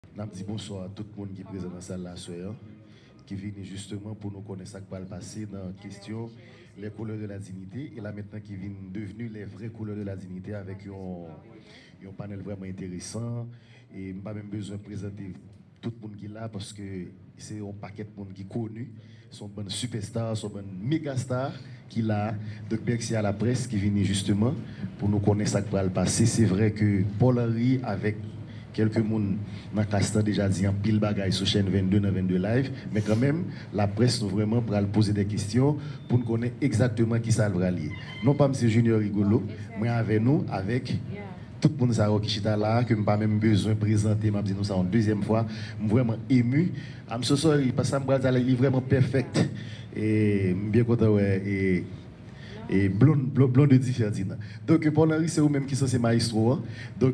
Je dis bonsoir à tout le monde qui est présent dans la salle là, soir, qui vient justement pour nous connaître ce qui va le passer dans la question les couleurs de la dignité. Et là maintenant qui viennent devenir les vraies couleurs de la dignité avec un panel vraiment intéressant. Et je n'ai pas même besoin de présenter tout le monde qui est là parce que c'est un paquet de monde qui est connu. Sont bonnes superstars, sont bonnes méga stars qui là. Donc merci à la presse qui vient justement pour nous connaître ce qui va le passer. C'est vrai que Paul Henry avec quelques monde dans Castan déjà dit en pile bagaille sur chaîne 22 dans 22 live, mais quand même la presse nous vraiment pour poser des questions pour nous connaître exactement qui ça va lier. Non pas monsieur Junior rigolo, mais avec nous avec tout le monde qui est là, que je n'ai pas même besoin de présenter, je nous ça en deuxième fois, je suis vraiment ému. I'm so sorry, parce que je est vraiment perfect. Et je suis bien content, ouais, et blonde de Ferdinand. Donc, Paul Henry, c'est vous-même qui sont ces maestros. Donc,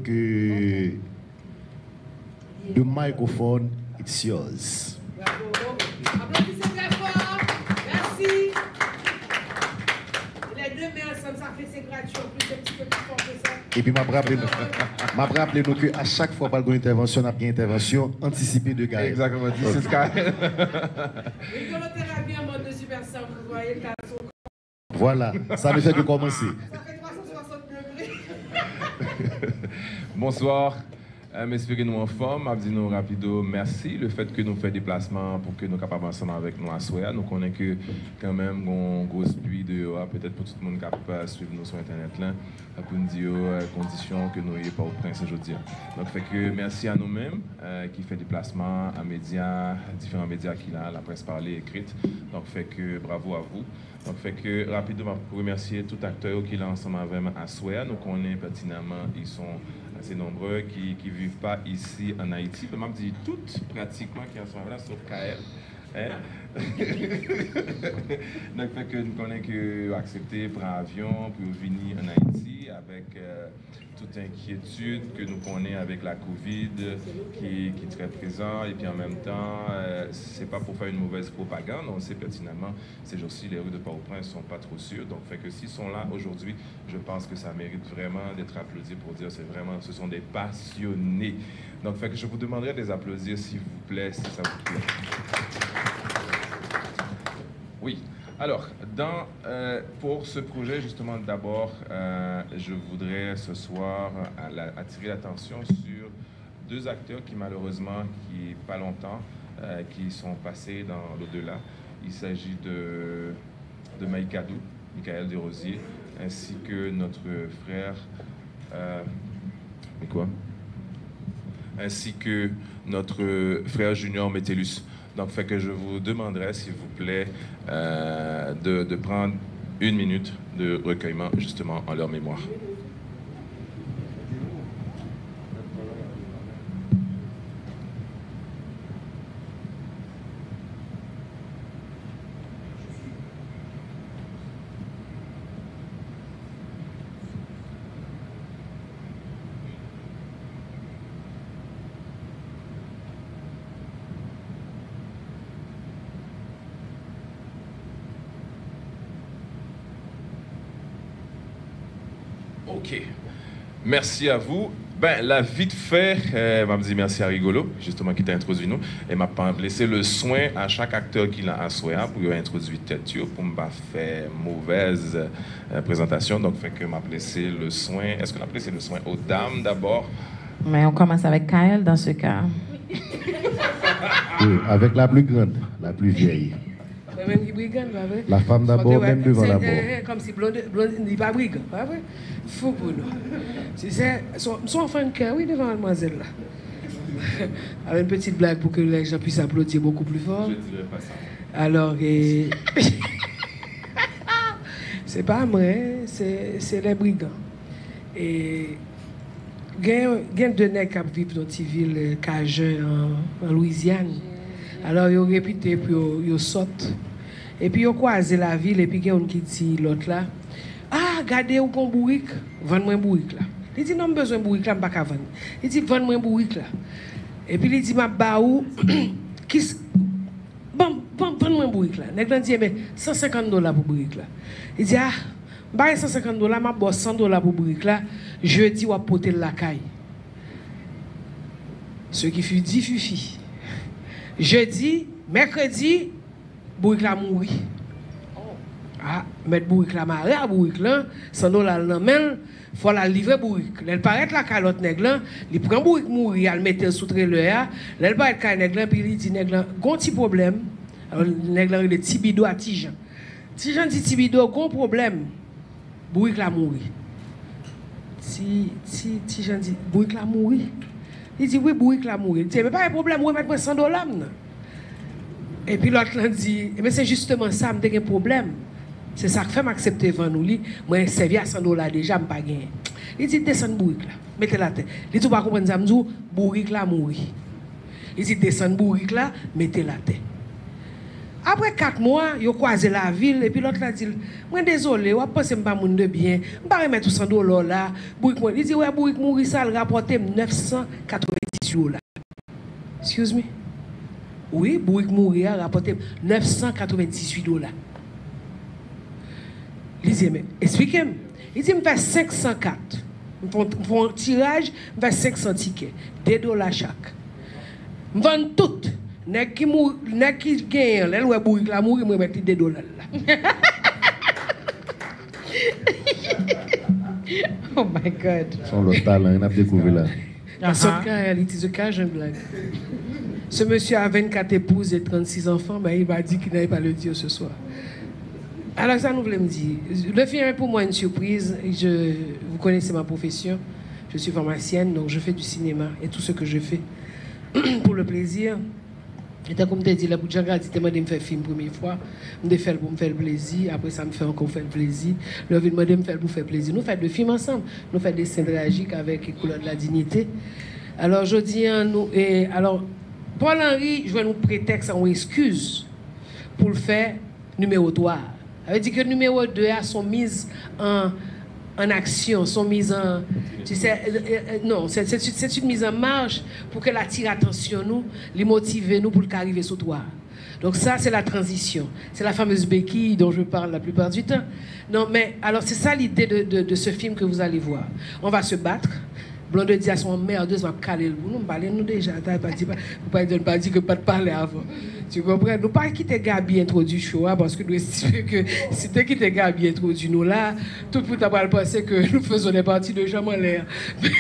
the microphone, it's yours. Bravo. Applaudissez très fort. Merci. Les deux mains ensemble, ça fait c'est gratuit. En plus, un petit peu plus fort que ça. Et puis, je rappelle nous qu'à chaque fois par une intervention, on a une intervention anticipée de Gaël. Exactement, c'est ce Gaël. Rigolothérapie en mode de super simple, vous voyez le garçon. Voilà, ça ne fait que commencer. Ça fait 360 degrés. Bonsoir. M'espérez nous en forme, nous rapido merci le fait que nous faisons déplacement pour que nous capables ensemble avec nous à soir. Nous connaissons que quand même on grosse pluie dehors, peut-être pour tout le monde capable suivre nous sur internet là pour nous dire conditions que nous n'ayons pas au prince aujourd'hui. Donc fait que merci à nous-mêmes qui fait déplacement à médias, différents médias qui a la presse parlée écrite. Donc fait que bravo à vous. Donc fait que rapidement pour remercier tout acteur qui est là ensemble avec à soir. Nous connaissons pertinemment ils sont assez nombreux qui ne vivent pas ici en Haïti. Je dis toutes pratiquement qui sont là, sauf KL. Hein? Donc, fait que nous connaissons que accepter prendre avion pour venir en Haïti avec toute inquiétude que nous connaissons avec la COVID qui est très présent et puis en même temps, c'est pas pour faire une mauvaise propagande. On sait pertinemment ces jours-ci les rues de Port-au-Prince sont pas trop sûres. Donc, fait que s'ils sont là aujourd'hui, je pense que ça mérite vraiment d'être applaudi pour dire ce sont des passionnés. Donc, fait que je vous demanderai de les applaudir s'il vous plaît, si ça vous plaît. Oui. Alors, pour ce projet, justement, d'abord, je voudrais ce soir attirer l'attention sur deux acteurs qui, malheureusement, qui pas longtemps, qui sont passés dans l'au-delà. Il s'agit de Maïkadou, Michael Desrosiers, ainsi que notre frère... mais quoi? Ainsi que notre frère Junior Metellus. Donc, fait que je vous demanderai, s'il vous plaît, de prendre une minute de recueillement, justement, en leur mémoire. OK. Merci à vous. Ben, là, vite fait, m'a dit merci à Rigolo, justement, qui t'a introduit nous. Et m'a pas laissé le soin à chaque acteur qui l'a assoya pour lui introduire tête pour me pas faire mauvaise présentation. Donc, fait que m'a laissé le soin. Est-ce qu'on a laissé le soin aux dames d'abord? Mais on commence avec Kyle dans ce cas. Oui, avec la plus grande, la plus vieille. Même qui brigand, pas vrai? La femme d'abord, même devant d'abord. Comme si blonde n'est pas brigand, pas vrai? Fou pour nous. Si c'est son enfant de cœur, oui, devant mademoiselle là. Avec une petite blague pour que les gens puissent applaudir beaucoup plus fort. Je dirais pas ça. Alors, c'est pas vrai, c'est les brigands. Et il y a deux nègres qui vivent dans une ville Cajun en Louisiane. Alors, ils ont répété, puis ils sortent. Et puis, ils ont croisé la ville, et puis, il y a un qui dit l'autre là, ah, regardez où qu'on bourrique, vends-moi un bourrique là. Il dit, non, j'ai besoin de bourrique là, je ne peux pas vendre. Il dit, vends-moi un bourrique là. Et puis, il dit, ma baou, bon, vends-moi un bourrique là. Il dit, mais $150 pour bourrique là. Il dit, ah, je $150, je bosse $100 pour bourrique là, jeudi, on va porter la caille. Ce qui fut dit fut fait. Jeudi, mercredi, Bourrique la mourir. Ah, mettre Bourrique la marée à Bourrique là, sans nous la main, faut la livrer Bourrique. Elle paraît la calotte nègre là, il prend Bourrique mourir, elle mettre sous trailer, elle paraît ka nègre là, puis il dit nègre là, gon petit problème. Alors nègre là, il est Tibido à Tijan. Tijan dit Tibido, gon problème. Bourrique la mourir. Tijan dit Bourrique la mourir. Il dit oui, Bourrique la mourir. Il dit mais pas de problème, on va mettre $100. Et puis l'autre dit mais c'est justement ça, me un problème. C'est ça qui fait m'accepter devant nous. Moi, j'ai servi à $100 déjà, je n'ai pas gagné. Il dit, descend Bourrique là, mettez la tête. Il dit, pas comprendre ça, je dis, Bourrique là, mourir. Il dit, descend Bourrique là, mettez la tête. Après 4 mois, il a croisé la ville, et puis l'autre a dit, moi désolé, je pense que je ne suis pas de bien, je ne vais pas remettre $100 là. Il dit, ouais, Bourrique mourir, ça, il a rapporté $998. Excuse me? Oui, Bourrique mourir, a rapporté $998. Il dit, mais expliquez-moi. Il dit, je fais 504. Je fais un tirage, je fais 500 tickets. $2 chaque. Je vends tout. Nèg qui gagne, là, ouais, Bourrique la mourir, je vais mettre $2 là. Oh my God. Son l'autre talent, il a découvert là. Parce qu'en réalité, ce cas, j'ai une blague. Ce monsieur a 24 épouses et 36 enfants, ben, il m'a dit qu'il n'allait pas le dire ce soir. Alors ça nous voulait me dire. Le film est pour moi une surprise. Vous connaissez ma profession. Je suis pharmacienne, donc je fais du cinéma et tout ce que je fais pour le plaisir. Et comme tu as dit, la Boudjanga dit de me faire film première fois, je me fais pour me faire le plaisir, après ça me fait encore faire le plaisir. Le film me fait pour faire plaisir. Nous faisons des films ensemble, nous faisons des scènes tragiques avec les couleurs de la dignité. Alors je dis alors Paul-Henri, je vais nous prétexte en excuse pour le faire numéro 3. Ça veut dire que le numéro 2 sont mises en action, sont mises en... Tu sais, non, c'est une mise en marche pour qu'elle attire l'attention, nous, les motiver, nous, pour qu'arriver sur toi. Donc ça, c'est la transition. C'est la fameuse béquille dont je parle la plupart du temps. Non, mais alors c'est ça l'idée de ce film que vous allez voir. On va se battre. Blonde dit à son merdeuse, va caler le bout. Nous parlons nous déjà. Vous ne pas dire que pas de parler avant. Tu comprends? Nous pas quitter Gabi introduit show parce que nous estimons que si tu quittes Gabi introduit nous là, tout le monde va penser que nous faisons des parties de jambes en l'air.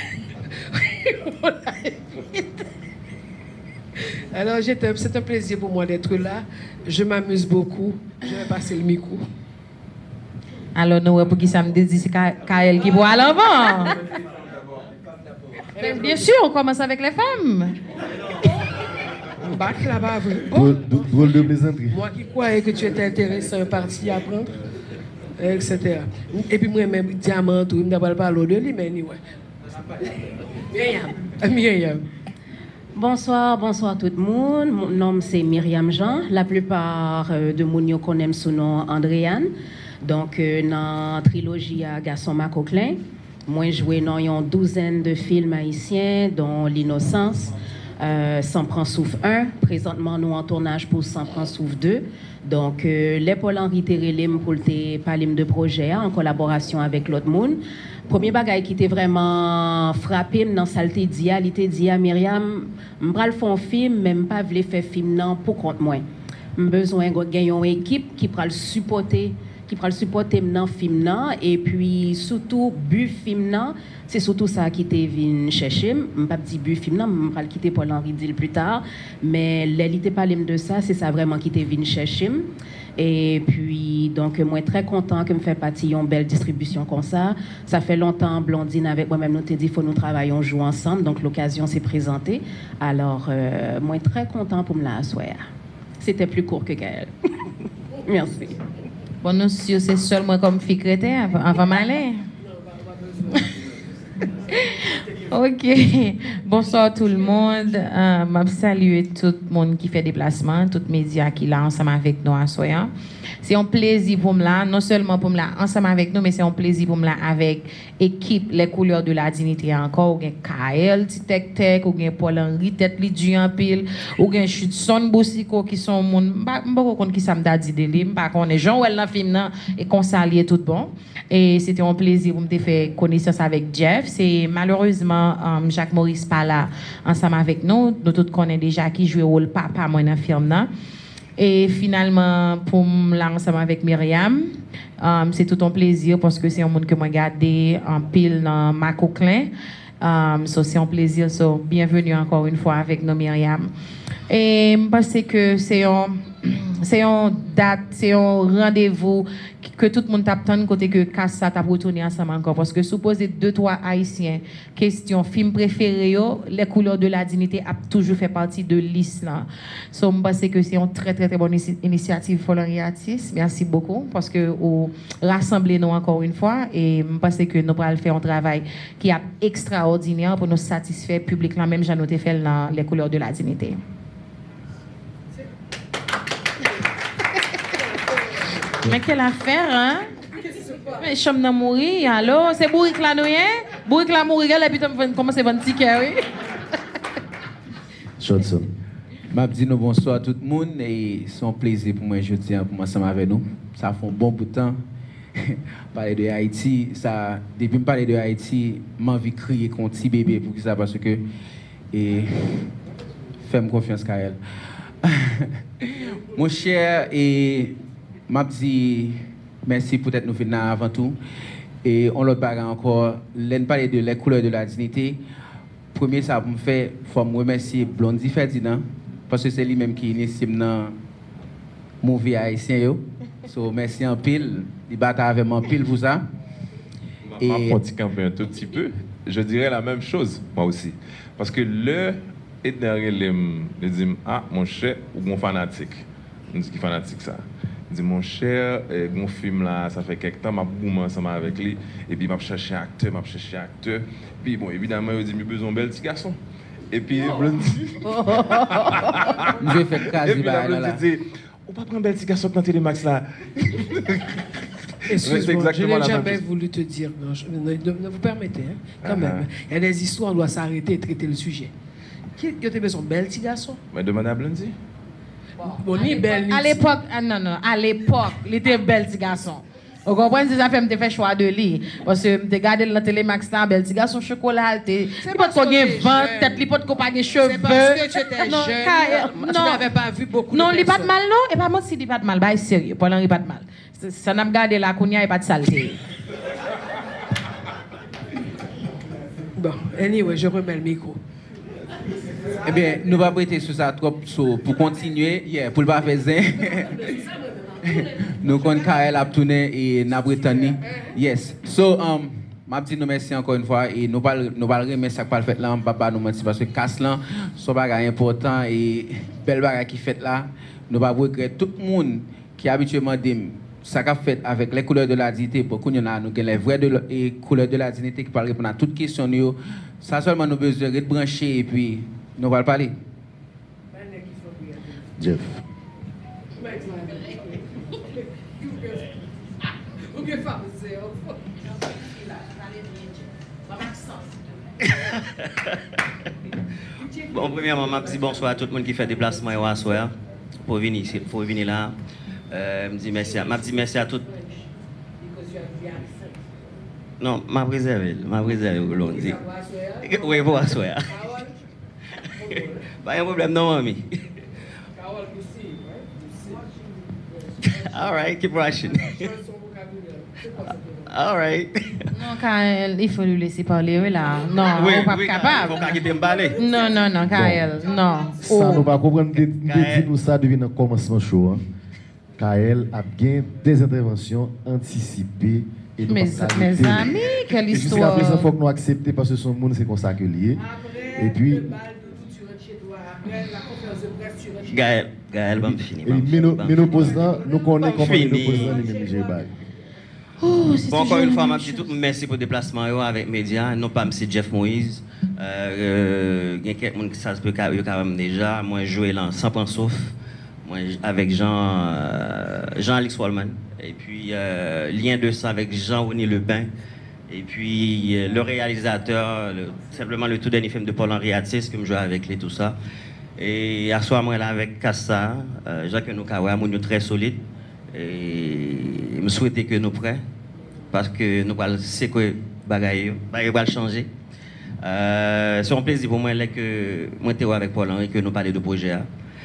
Alors c'est un plaisir pour moi d'être là. Je m'amuse beaucoup. Je vais passer le micro. Alors nous, pour qui ça me dit, c'est Kael qui boit à l'avant. Bien sûr, on commence avec les femmes. Bac là-bas. Drôle de plaisanterie. Moi qui croyais que tu étais intéressé à un parti à prendre, etc. Et puis moi, même diamant, tout, je ne parle pas de lui, mais anyway. Myriam. Bonsoir tout le monde. Mon nom c'est Myriam Jean. La plupart de mon connaissent sous nom Andréane. Donc, dans la trilogie à Garçon Macoquelin. Moi, j'ai joué dans une douzaine de films haïtiens, dont L'Innocence, Sans prend souffle 1. Présentement, nous en tournage pour Sans prend souffle 2. Donc, les Paul-Henri Térélim pour le parler de projet en collaboration avec l'autre monde. Premier bagage qui était vraiment frappé dans saleté dia, il était dit à Myriam, je vais faire un film, même pas voulu faire film non pour compte moi. J'ai besoin de gagner une équipe qui pourra le supporter dans le film nan, et puis surtout but film nan, c'est surtout ça qui était venu chercher. Je ne pas dire but film nan, je vais le quitter Paul-Henri Dil plus tard, mais l'élite parler de ça, c'est ça vraiment qui était venu chercher. Et puis donc moi très content que me fait partie une belle distribution comme ça. Ça fait longtemps Blondine avec moi-même nous t'ai dit faut nous travailler, on joue ensemble, donc l'occasion s'est présentée. Alors moi très content pour me la asseoir. C'était plus court que Gaël. Merci. Bon, nous, c'est seulement comme fille chrétienne, avant m'aller. OK. Bonsoir tout le monde. Je salue tout le monde qui fait déplacement, tous les médias qui sont là ensemble avec nous à Soya. C'est un plaisir pour moi là, non seulement pour moi là ensemble avec nous, mais c'est un plaisir pour moi là avec l'équipe Les Couleurs de la Dignité encore. Ou bien Kael, Tek, ou bien Paul-Henri, Tête Lidju en pile, ou bien Chudson Boussiko qui sont mon. Je ne sais pas qui ça me dit de lui, je ne sais pas qu'on est Jean-Wel dans le film et qu'on s'allie tout bon. Et c'était un plaisir pour me faire connaissance avec Jeff. C'est malheureusement malheureusement, Jacques Maurice pas là ensemble avec nous. Nous tous connaissons déjà qui joue le rôle papa moi dans le film là. Et finalement, pour là ensemble avec Myriam, c'est tout un plaisir parce que c'est un monde que moi gardé en pile dans ma coquelin. C'est un plaisir. Bienvenue encore une fois avec nous, Myriam. Et je pense que c'est un date, c'est un rendez-vous que tout le monde attend côté que Kassa t'a retourné ensemble encore parce que supposé 2-3 haïtiens question film préféré les couleurs de la dignité a toujours fait partie de liste là. Je pense que c'est une très très très bonne initiative pour l'Ariatis. Merci beaucoup parce que vous rassemblez nous encore une fois et je pense que nous allons faire un travail qui est extraordinaire pour nous satisfaire public là même j'ai noté fait dans les couleurs de la dignité. Mais quelle affaire, hein? Mais je suis mourir, alors? C'est bourrique là, nous, hein? Bourrique là, mourir, et puis tu commences à vendre ticket, oui? Johnson. Je dis bonsoir à tout le monde et c'est un plaisir pour moi jeudi pour moi ensemble avec nous. Ça fait un bon bout de temps. Parler de Haïti, ça, depuis que je parle de Haïti, j'ai envie de crier contre petit bébé pour ça parce que fais-moi confiance, Kael. Mon cher et m'a dit merci pour être nous venir avant tout et on l'autre bagarre encore l'en parler de les couleurs de la dignité. Premier ça me fait faut me remercier Blondie Ferdinand parce que c'est lui même qui initie dans movie haïtien yo. So merci en pile, il bat avec moi en pile pour ça. Et un tout petit peu, je dirais la même chose moi aussi parce que le et derrière les dit ah mon cher ou mon fanatique. On dit qui fanatique ça. Dit mon cher, mon film là, ça fait quelque temps, m'a boum ensemble avec lui, et puis m'a cherché acteur, puis bon, évidemment, il dit, j'ai besoin d'un bel petit garçon. Et puis, Blondie. Je vais faire quasi là. Dit, on va prendre un bel petit garçon dans Télémax là. Excuse-moi, je n'ai jamais voulu te dire, non, ne vous permettez, hein, quand même. Il y a des histoires, on doit s'arrêter et traiter le sujet. Qui a besoin d'un bel petit garçon? Mais demandez à Blondie. Bon, à l'époque, à l'époque, il était bel petit garçon. Vous comprenez, ça fait me fait choix de lui parce que me regarder la Télémax là, bel petit garçon chocolat, il pas qu'on ait vent, tête, il pas qu'on pas de cheveux. C'est parce que tu étais jeune. Tu n'avais pas vu beaucoup de non, personnes. Il pas de mal non, et pas moi si il pas de mal, bah sérieux, pendant il pas de mal. Ça n'a regardé la kounya et pas de saleté. Bon, anyway, je remets le micro. Eh bien, nous allons prêter sur ça trop pour continuer, pour ne pas faire zin. Nous connaissons Kael a tourné et n'a Britannie. Yes. So, je dis nous merci encore une fois et nous allons remercier ce que fait là, papa nous merci parce que casse là, c'est un bagage important et belle bagage qui fait là. Nous allons regretter tout le monde qui habituellement dit ça qu'a fait avec les couleurs de la dignité pour qu'on y a nous les vraies couleurs de la dignité qui parlent répondre à toutes questions nous. Ça seulement nous besoin de brancher et puis nous allons parler. Jeff. Bon, premièrement, je dis bonsoir à tout le monde qui fait déplacement à soir pour venir ici, pour venir là. Je dis merci à tout. Non, m'a préservé, Blondie. Oui, pour asseoir. Pas un problème, non, mamie. All right, keep rushing. All right. Non, Kael, il faut lui laisser parler, oui, là. Non, oui, on n'est pas capable. Il faut qu'il me parler. Non, Kael, non. Ça, nous pas comprendre que nous ça depuis le commencement show. Kael a bien des interventions anticipées. Et mes amis, quelle histoire. Jusqu'à présent, il faut que nous acceptions parce que son monde, c'est comme ça que lié. Et puis. Gaël va me finir. Ménopause, nous connaissons comment ménopause dans les mêmes jeux. Bon, encore une fois, merci pour le déplacement avec les médias. Non pas M. Jeff Moïse. Il y a quelqu'un qui savent quand même déjà. Moi, je jouais là sans point sauf. Moi, avec Jean-Alix Wallman. Et puis, lien de ça avec Jean-René Lebin. Et puis, le réalisateur, simplement le tout dernier film de Paul-Henri Atis, que je joue avec lui, tout ça. Et à ce moment là avec Kassa, Jacques Noukawa, nous très solide. Et je me souhaitais que nous prêts, parce que nous allons c'est que bagaille va changer. C'est un plaisir pour moi que moi suis avec Paul-Henri que nous parlons de projet.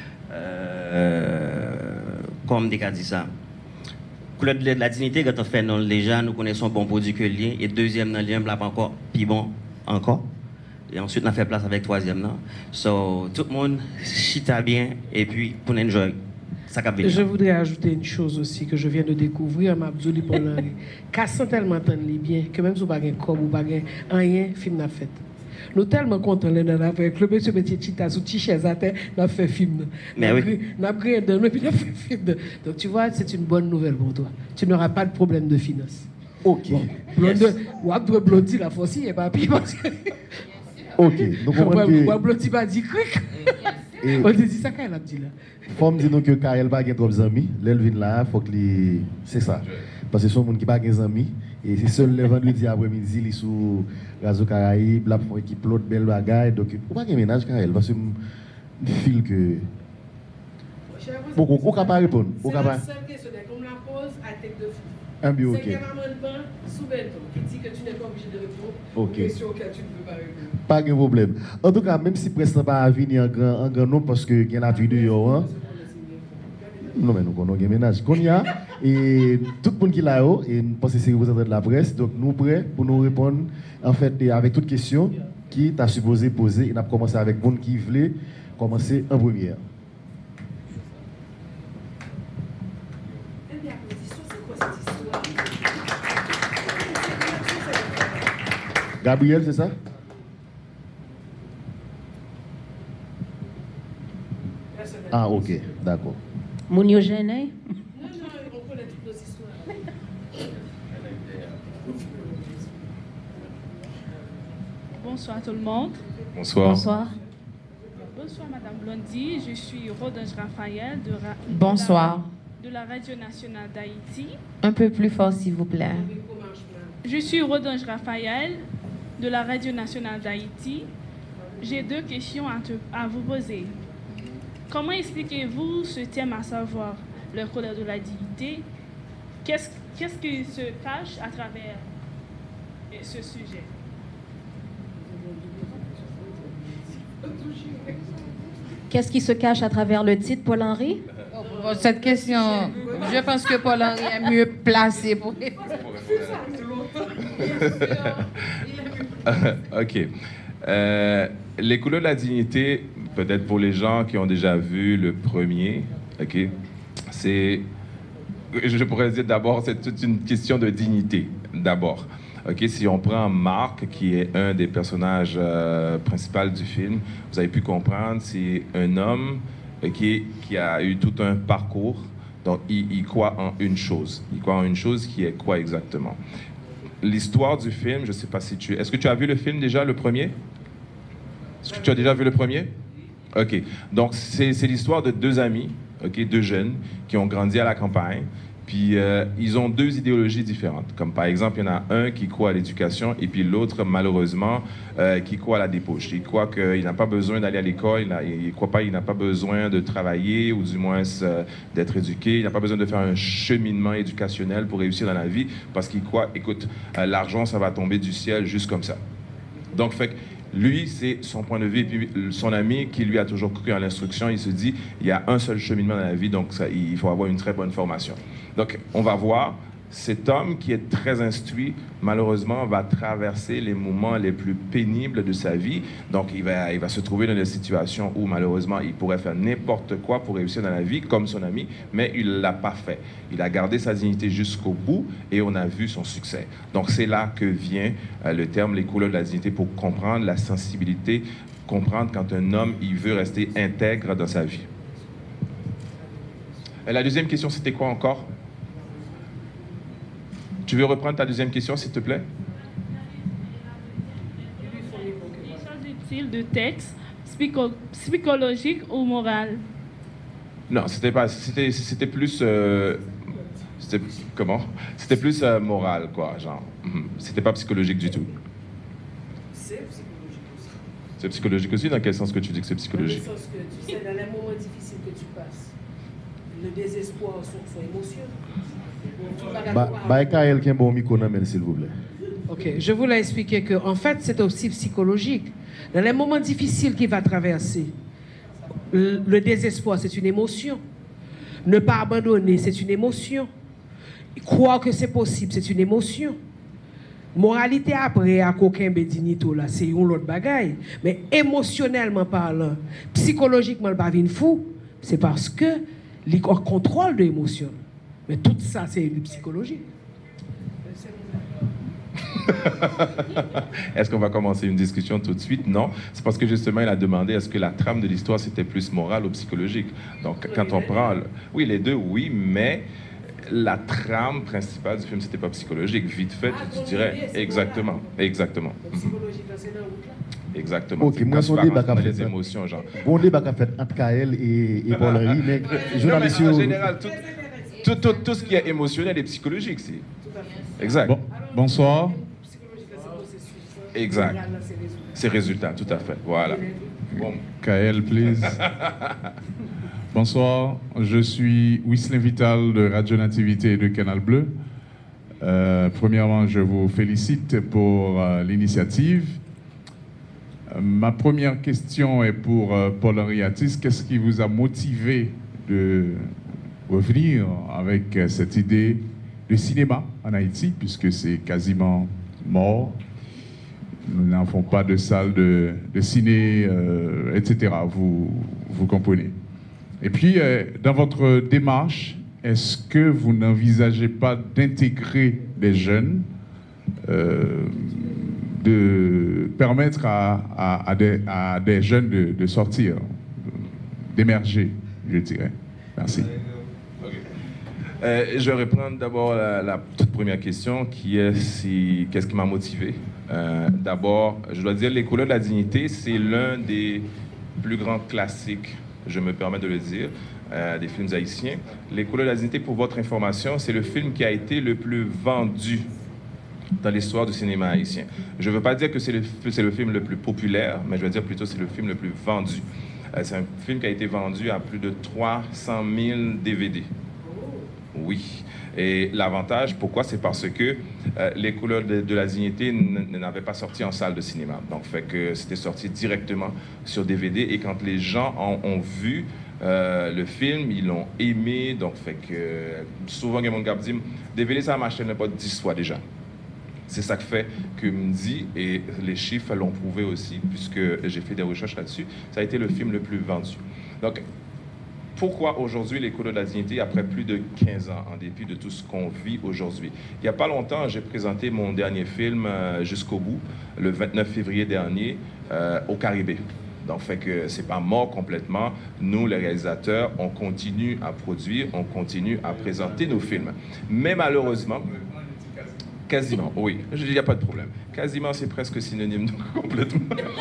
Comme des cas dit ça. Couleur de la dignité, quand on fait non déjà, nous connaissons bon produit que le lien. Et deuxième, dans le lien, là, pas encore, puis bon, encore. Et ensuite, on a fait place avec troisième. Non? So, tout le monde chita bien et puis pour enjoy. Je voudrais ajouter une chose aussi que je viens de découvrir, Mabdouli Paul-Henri. Cassant tellement entendre les biens que même si vous n'avez pas un corps ou pas rien, film n'a fait. Nous tellement contents avec le monsieur métier Chita sous Tichèze à terre, n'a fait film. N'a pris un de nous et puis n'a fait film. Donc tu vois, c'est une bonne nouvelle pour toi. Tu n'auras pas de problème de finances. Ok. Ou après blotti la faucille et pas pire parce que. Ok. Donc on va dire. Ou blotti pas dit cric. On te dit ça quand elle a dit là. Faut me dire que Karel pas gain trop d'amis, l'Elvin là, faut que c'est ça. Parce que son monde qui pas gain d'amis et c'est seul le vendredi après-midi il sous Razo Caraïbe, là pour équipe l'autre belle bagaille donc ou pas gain ménage Karel parce que je feel que beaucoup on capable répondre, on capable. C'est la seule question qu'on me la pose à tête de fou. Un bio OK. C'est un amendement sous béton qui dit que tu n'es pas obligé de répondre aux questions auxquelles tu ne peux pas répondre. Pas de problème. En tout cas, même si presque pas venir en grand nom parce que il y a la vidéo hein. Non mais nous connaissons un ménage qu'on y a et tout le monde qui est là et pense que c'est représentant de la presse donc nous prêts pour nous répondre en fait avec toutes questions qui t'a supposé poser et on a commencé avec monde qui voulait commencer en première. Gabriel, c'est ça? Ah, ok, d'accord. Mounio gêné? Non, on connaît toutes nos histoires. Bonsoir tout le monde. Bonsoir. Bonsoir. Bonsoir Madame Blondy, je suis Rodange Raphaël Bonsoir. De la Radio Nationale d'Haïti. Un peu plus fort s'il vous plaît. Je suis Rodange Raphaël de la Radio Nationale d'Haïti. J'ai deux questions à vous poser. Comment expliquez-vous ce thème, à savoir le couleur de la dignité? Qu'est-ce qui se cache à travers ce sujet? Qu'est-ce qui se cache à travers le titre, Paul-Henri? Cette question, je pense que Paul-Henri est mieux placé pour OK. Les couleurs de la dignité, peut-être pour les gens qui ont déjà vu le premier, OK, c'est, je pourrais dire d'abord, c'est toute une question de dignité, d'abord. OK, si on prend Marc, qui est un des personnages principaux du film, vous avez pu comprendre, c'est un homme qui a eu tout un parcours, donc il croit en une chose. Il croit en une chose qui est quoi exactement? L'histoire du film, je ne sais pas si tu... Est-ce que tu as vu le film déjà, le premier? Est-ce que tu as déjà vu le premier? OK. Donc, c'est l'histoire de deux amis, OK, deux jeunes, qui ont grandi à la campagne. Puis, ils ont deux idéologies différentes. Comme par exemple, il y en a un qui croit à l'éducation et puis l'autre, malheureusement, qui croit à la débauche. Il croit qu'il n'a pas besoin d'aller à l'école, il croit pas, il n'a pas besoin de travailler ou du moins d'être éduqué. Il n'a pas besoin de faire un cheminement éducationnel pour réussir dans la vie parce qu'il croit, écoute, l'argent, ça va tomber du ciel juste comme ça. Donc, fait que lui, c'est son point de vue. Et puis, son ami qui lui a toujours cru à l'instruction, il se dit, il y a un seul cheminement dans la vie, donc ça, il faut avoir une très bonne formation. Donc, on va voir, cet homme qui est très instruit, malheureusement, va traverser les moments les plus pénibles de sa vie. Donc, il va se trouver dans des situations où, malheureusement, il pourrait faire n'importe quoi pour réussir dans la vie, comme son ami, mais il ne l'a pas fait. Il a gardé sa dignité jusqu'au bout et on a vu son succès. Donc, c'est là que vient le terme « les couleurs de la dignité » pour comprendre la sensibilité, comprendre quand un homme, il veut rester intègre dans sa vie. La deuxième question, c'était quoi encore? Tu veux reprendre ta deuxième question, s'il te plaît? S'agit-il de texte psychologique ou moral? Non, c'était pas. C'était plus. C'était comment? C'était plus moral, quoi, genre. C'était pas psychologique du tout. C'est psychologique aussi. C'est psychologique aussi? Dans quel sens que tu dis que c'est psychologique? Dans le sens que tu sais, dans les moments difficiles que tu passes, le désespoir sont émotions. Bah, Kael qui est bon micro, s'il vous plaît. Ok, je voulais expliquer que, en fait, c'est aussi psychologique. Dans les moments difficiles qu'il va traverser, le désespoir, c'est une émotion. Ne pas abandonner, c'est une émotion. Croire que c'est possible, c'est une émotion. Moralité après, à coquin bédinito, là, c'est une autre bagaille. Mais émotionnellement parlant, psychologiquement, le bavine fou, c'est parce que il contrôle de l'émotion. Mais tout ça, c'est psychologique. Est-ce qu'on va commencer une discussion tout de suite? Non. C'est parce que justement, il a demandé est-ce que la trame de l'histoire, c'était plus morale ou psychologique? Donc, quand on prend... Oui, les deux, oui, mais la trame principale du film, c'était pas psychologique. Vite fait, tu dirais. Exactement. Exactement. Exactement. Ok, moi, mon débat qu'a fait. Les émotions, genre. Mon débat qu'a fait entre Kael et Paul-Henri, mais journaliste... En général, tout ce qui est émotionnel et psychologique, c'est... Exact. Bon, bonsoir. Exact. C'est résultat, tout à fait. Voilà. Bon. Kael, please. Bonsoir, je suis Wislin Vital de Radio Nativité et de Canal Bleu. Premièrement, je vous félicite pour l'initiative. Ma première question est pour Paul-Henri Atis. Qu'est-ce qui vous a motivé de revenir avec cette idée de cinéma en Haïti, puisque c'est quasiment mort? Nous n'avons pas de salle de ciné, etc. Vous comprenez. Et puis, dans votre démarche, est-ce que vous n'envisagez pas d'intégrer des jeunes, de permettre à des jeunes de sortir, d'émerger, je dirais? Merci. Je vais reprendre d'abord la toute première question, qui est qu'est-ce qui m'a motivé. D'abord, je dois dire, Les couleurs de la dignité, c'est l'un des plus grands classiques, je me permets de le dire, des films haïtiens. Les couleurs de la dignité, pour votre information, c'est le film qui a été le plus vendu dans l'histoire du cinéma haïtien. Je ne veux pas dire que c'est le film le plus populaire, mais je veux dire plutôt que c'est le film le plus vendu. C'est un film qui a été vendu à plus de 300 000 DVD. Oui. Et l'avantage, pourquoi? C'est parce que Les couleurs de la dignité n'avaient pas sorti en salle de cinéma. Donc, fait que c'était sorti directement sur DVD. Et quand les gens ont vu le film, ils l'ont aimé. Donc, fait que souvent, il y a mon gars qui dit DVD, ça a marché n'importe 10 fois déjà. C'est ça que fait que me dit, et les chiffres l'ont prouvé aussi, puisque j'ai fait des recherches là-dessus, ça a été le film le plus vendu. Donc, pourquoi aujourd'hui Les couleurs de la dignité, après plus de 15 ans, en dépit de tout ce qu'on vit aujourd'hui? Il n'y a pas longtemps, j'ai présenté mon dernier film Jusqu'au bout, le 29 février dernier, au Caribé. Donc, fait que c'est pas mort complètement. Nous, les réalisateurs, on continue à produire, on continue à présenter nos films. Mais malheureusement, quasiment, oui, il n'y a pas de problème. Quasiment, c'est presque synonyme de complètement.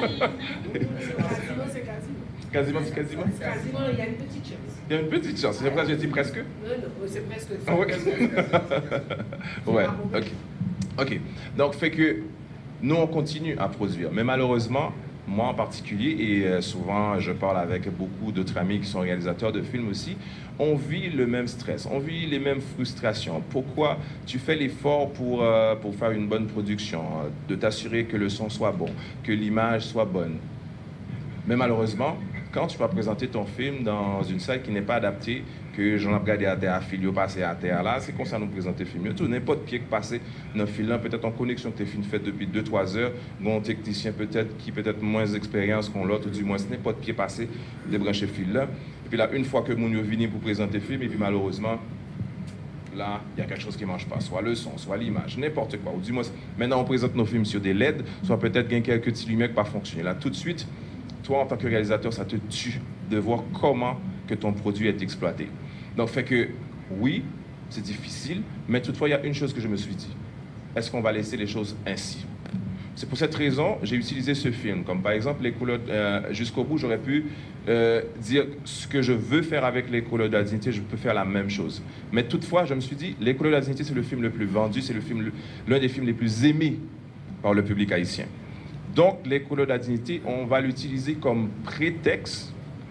Quasiment, c'est quasiment. Quasiment, il y a une petite chance. Il y a une petite chance. C'est pour ça que j'ai dit presque. Non, c'est presque ça. Ah, ouais. Ouais, ok. Ok. Donc, fait que nous, on continue à produire. Mais malheureusement, moi en particulier, et souvent, je parle avec beaucoup d'autres amis qui sont réalisateurs de films aussi, on vit le même stress, on vit les mêmes frustrations. Pourquoi tu fais l'effort pour faire une bonne production, de t'assurer que le son soit bon, que l'image soit bonne. Mais malheureusement, quand tu vas présenter ton film dans une salle qui n'est pas adaptée, que j'en ai regardé à terre, filio passer à terre là, c'est comme ça nous présenter le film. Tout n'importe qui passe dans le film là, peut-être en connexion que tes films faits depuis 2-3 heures, un technicien peut-être qui peut-être moins d'expérience qu'on l'autre, ou du moins n'importe qui passé débrancher le fil là. Et puis là, une fois que mon vient pour présenter le film, et puis malheureusement, là, il y a quelque chose qui ne marche pas, soit le son, soit l'image, n'importe quoi. Ou du moins, maintenant on présente nos films sur des LED, soit peut-être qu'il y a quelques petits lumières qui n'ont pas fonctionné. Là, tout de suite, toi, en tant que réalisateur, ça te tue de voir comment que ton produit est exploité. Donc, fait que, oui, c'est difficile, mais toutefois, il y a une chose que je me suis dit. Est-ce qu'on va laisser les choses ainsi? C'est pour cette raison j'ai utilisé ce film. Comme par exemple, Les couleurs, Jusqu'au bout, j'aurais pu dire ce que je veux faire avec Les couleurs de la dignité, je peux faire la même chose. Mais toutefois, je me suis dit, Les couleurs de la dignité, c'est le film le plus vendu, c'est l'un des films les plus aimés par le public haïtien. Donc, Les couleurs de la dignité, on va l'utiliser comme prétexte.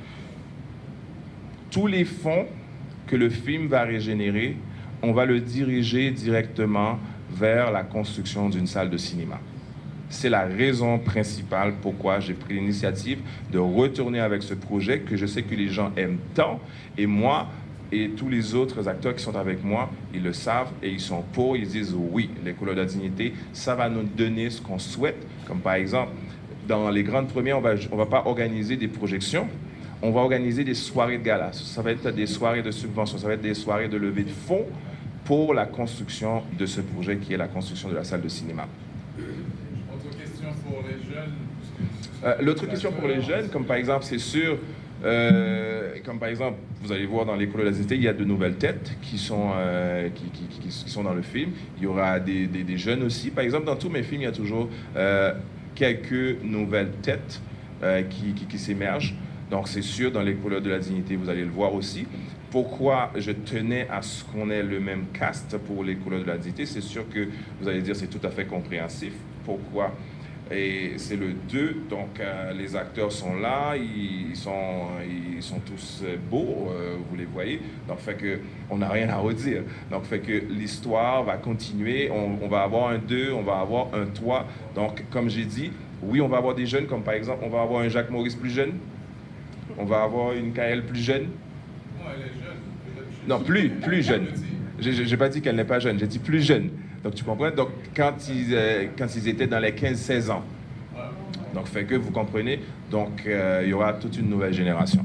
Tous les fonds que le film va régénérer, on va le diriger directement vers la construction d'une salle de cinéma. C'est la raison principale pourquoi j'ai pris l'initiative de retourner avec ce projet que je sais que les gens aiment tant. Et moi et tous les autres acteurs qui sont avec moi, ils le savent et ils sont pour. Ils disent oui, les couleurs de la dignité, ça va nous donner ce qu'on souhaite. Comme par exemple, dans les grandes premières, on va pas organiser des projections. On va organiser des soirées de gala. Ça va être des soirées de subvention, ça va être des soirées de levée de fonds pour la construction de ce projet qui est la construction de la salle de cinéma. Autre question pour les jeunes? L'autre question pour les jeunes, comme par exemple, c'est sûr, comme par exemple, vous allez voir dans les couleurs de la dignité, il y a de nouvelles têtes qui sont dans le film. Il y aura des jeunes aussi. Par exemple, dans tous mes films, il y a toujours quelques nouvelles têtes qui s'émergent. Donc, c'est sûr, dans les couleurs de la dignité, vous allez le voir aussi. Pourquoi je tenais à ce qu'on ait le même cast pour les couleurs de la dignité? C'est sûr que vous allez dire c'est tout à fait compréhensif. Pourquoi? Et c'est le 2, donc les acteurs sont là, ils sont tous beaux, vous les voyez. Donc, fait que on n'a rien à redire. Donc, fait que l'histoire va continuer. On va avoir un 2, on va avoir un 3. Donc, comme j'ai dit, oui, on va avoir des jeunes, comme par exemple, on va avoir un Jacques Maurice plus jeune. On va avoir une Kaëlle plus jeune. Non, elle est jeune. Non, plus jeune. J'ai pas dit qu'elle n'est pas jeune, j'ai dit plus jeune. Donc, tu comprends? Donc, quand ils étaient dans les 15-16 ans. Donc, fait que vous comprenez. Donc, il y aura toute une nouvelle génération.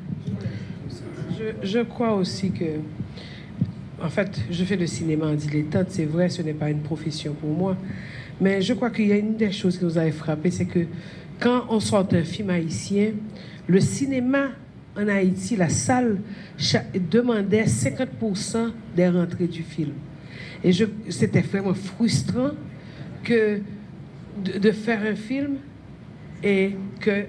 Je crois aussi que, en fait, je fais le cinéma en dilettante, c'est vrai, ce n'est pas une profession pour moi. Mais je crois qu'il y a une des choses qui nous avait frappé, c'est que quand on sort un film haïtien, le cinéma en Haïti, la salle demandait 50% des rentrées du film. Et c'était vraiment frustrant que de faire un film et que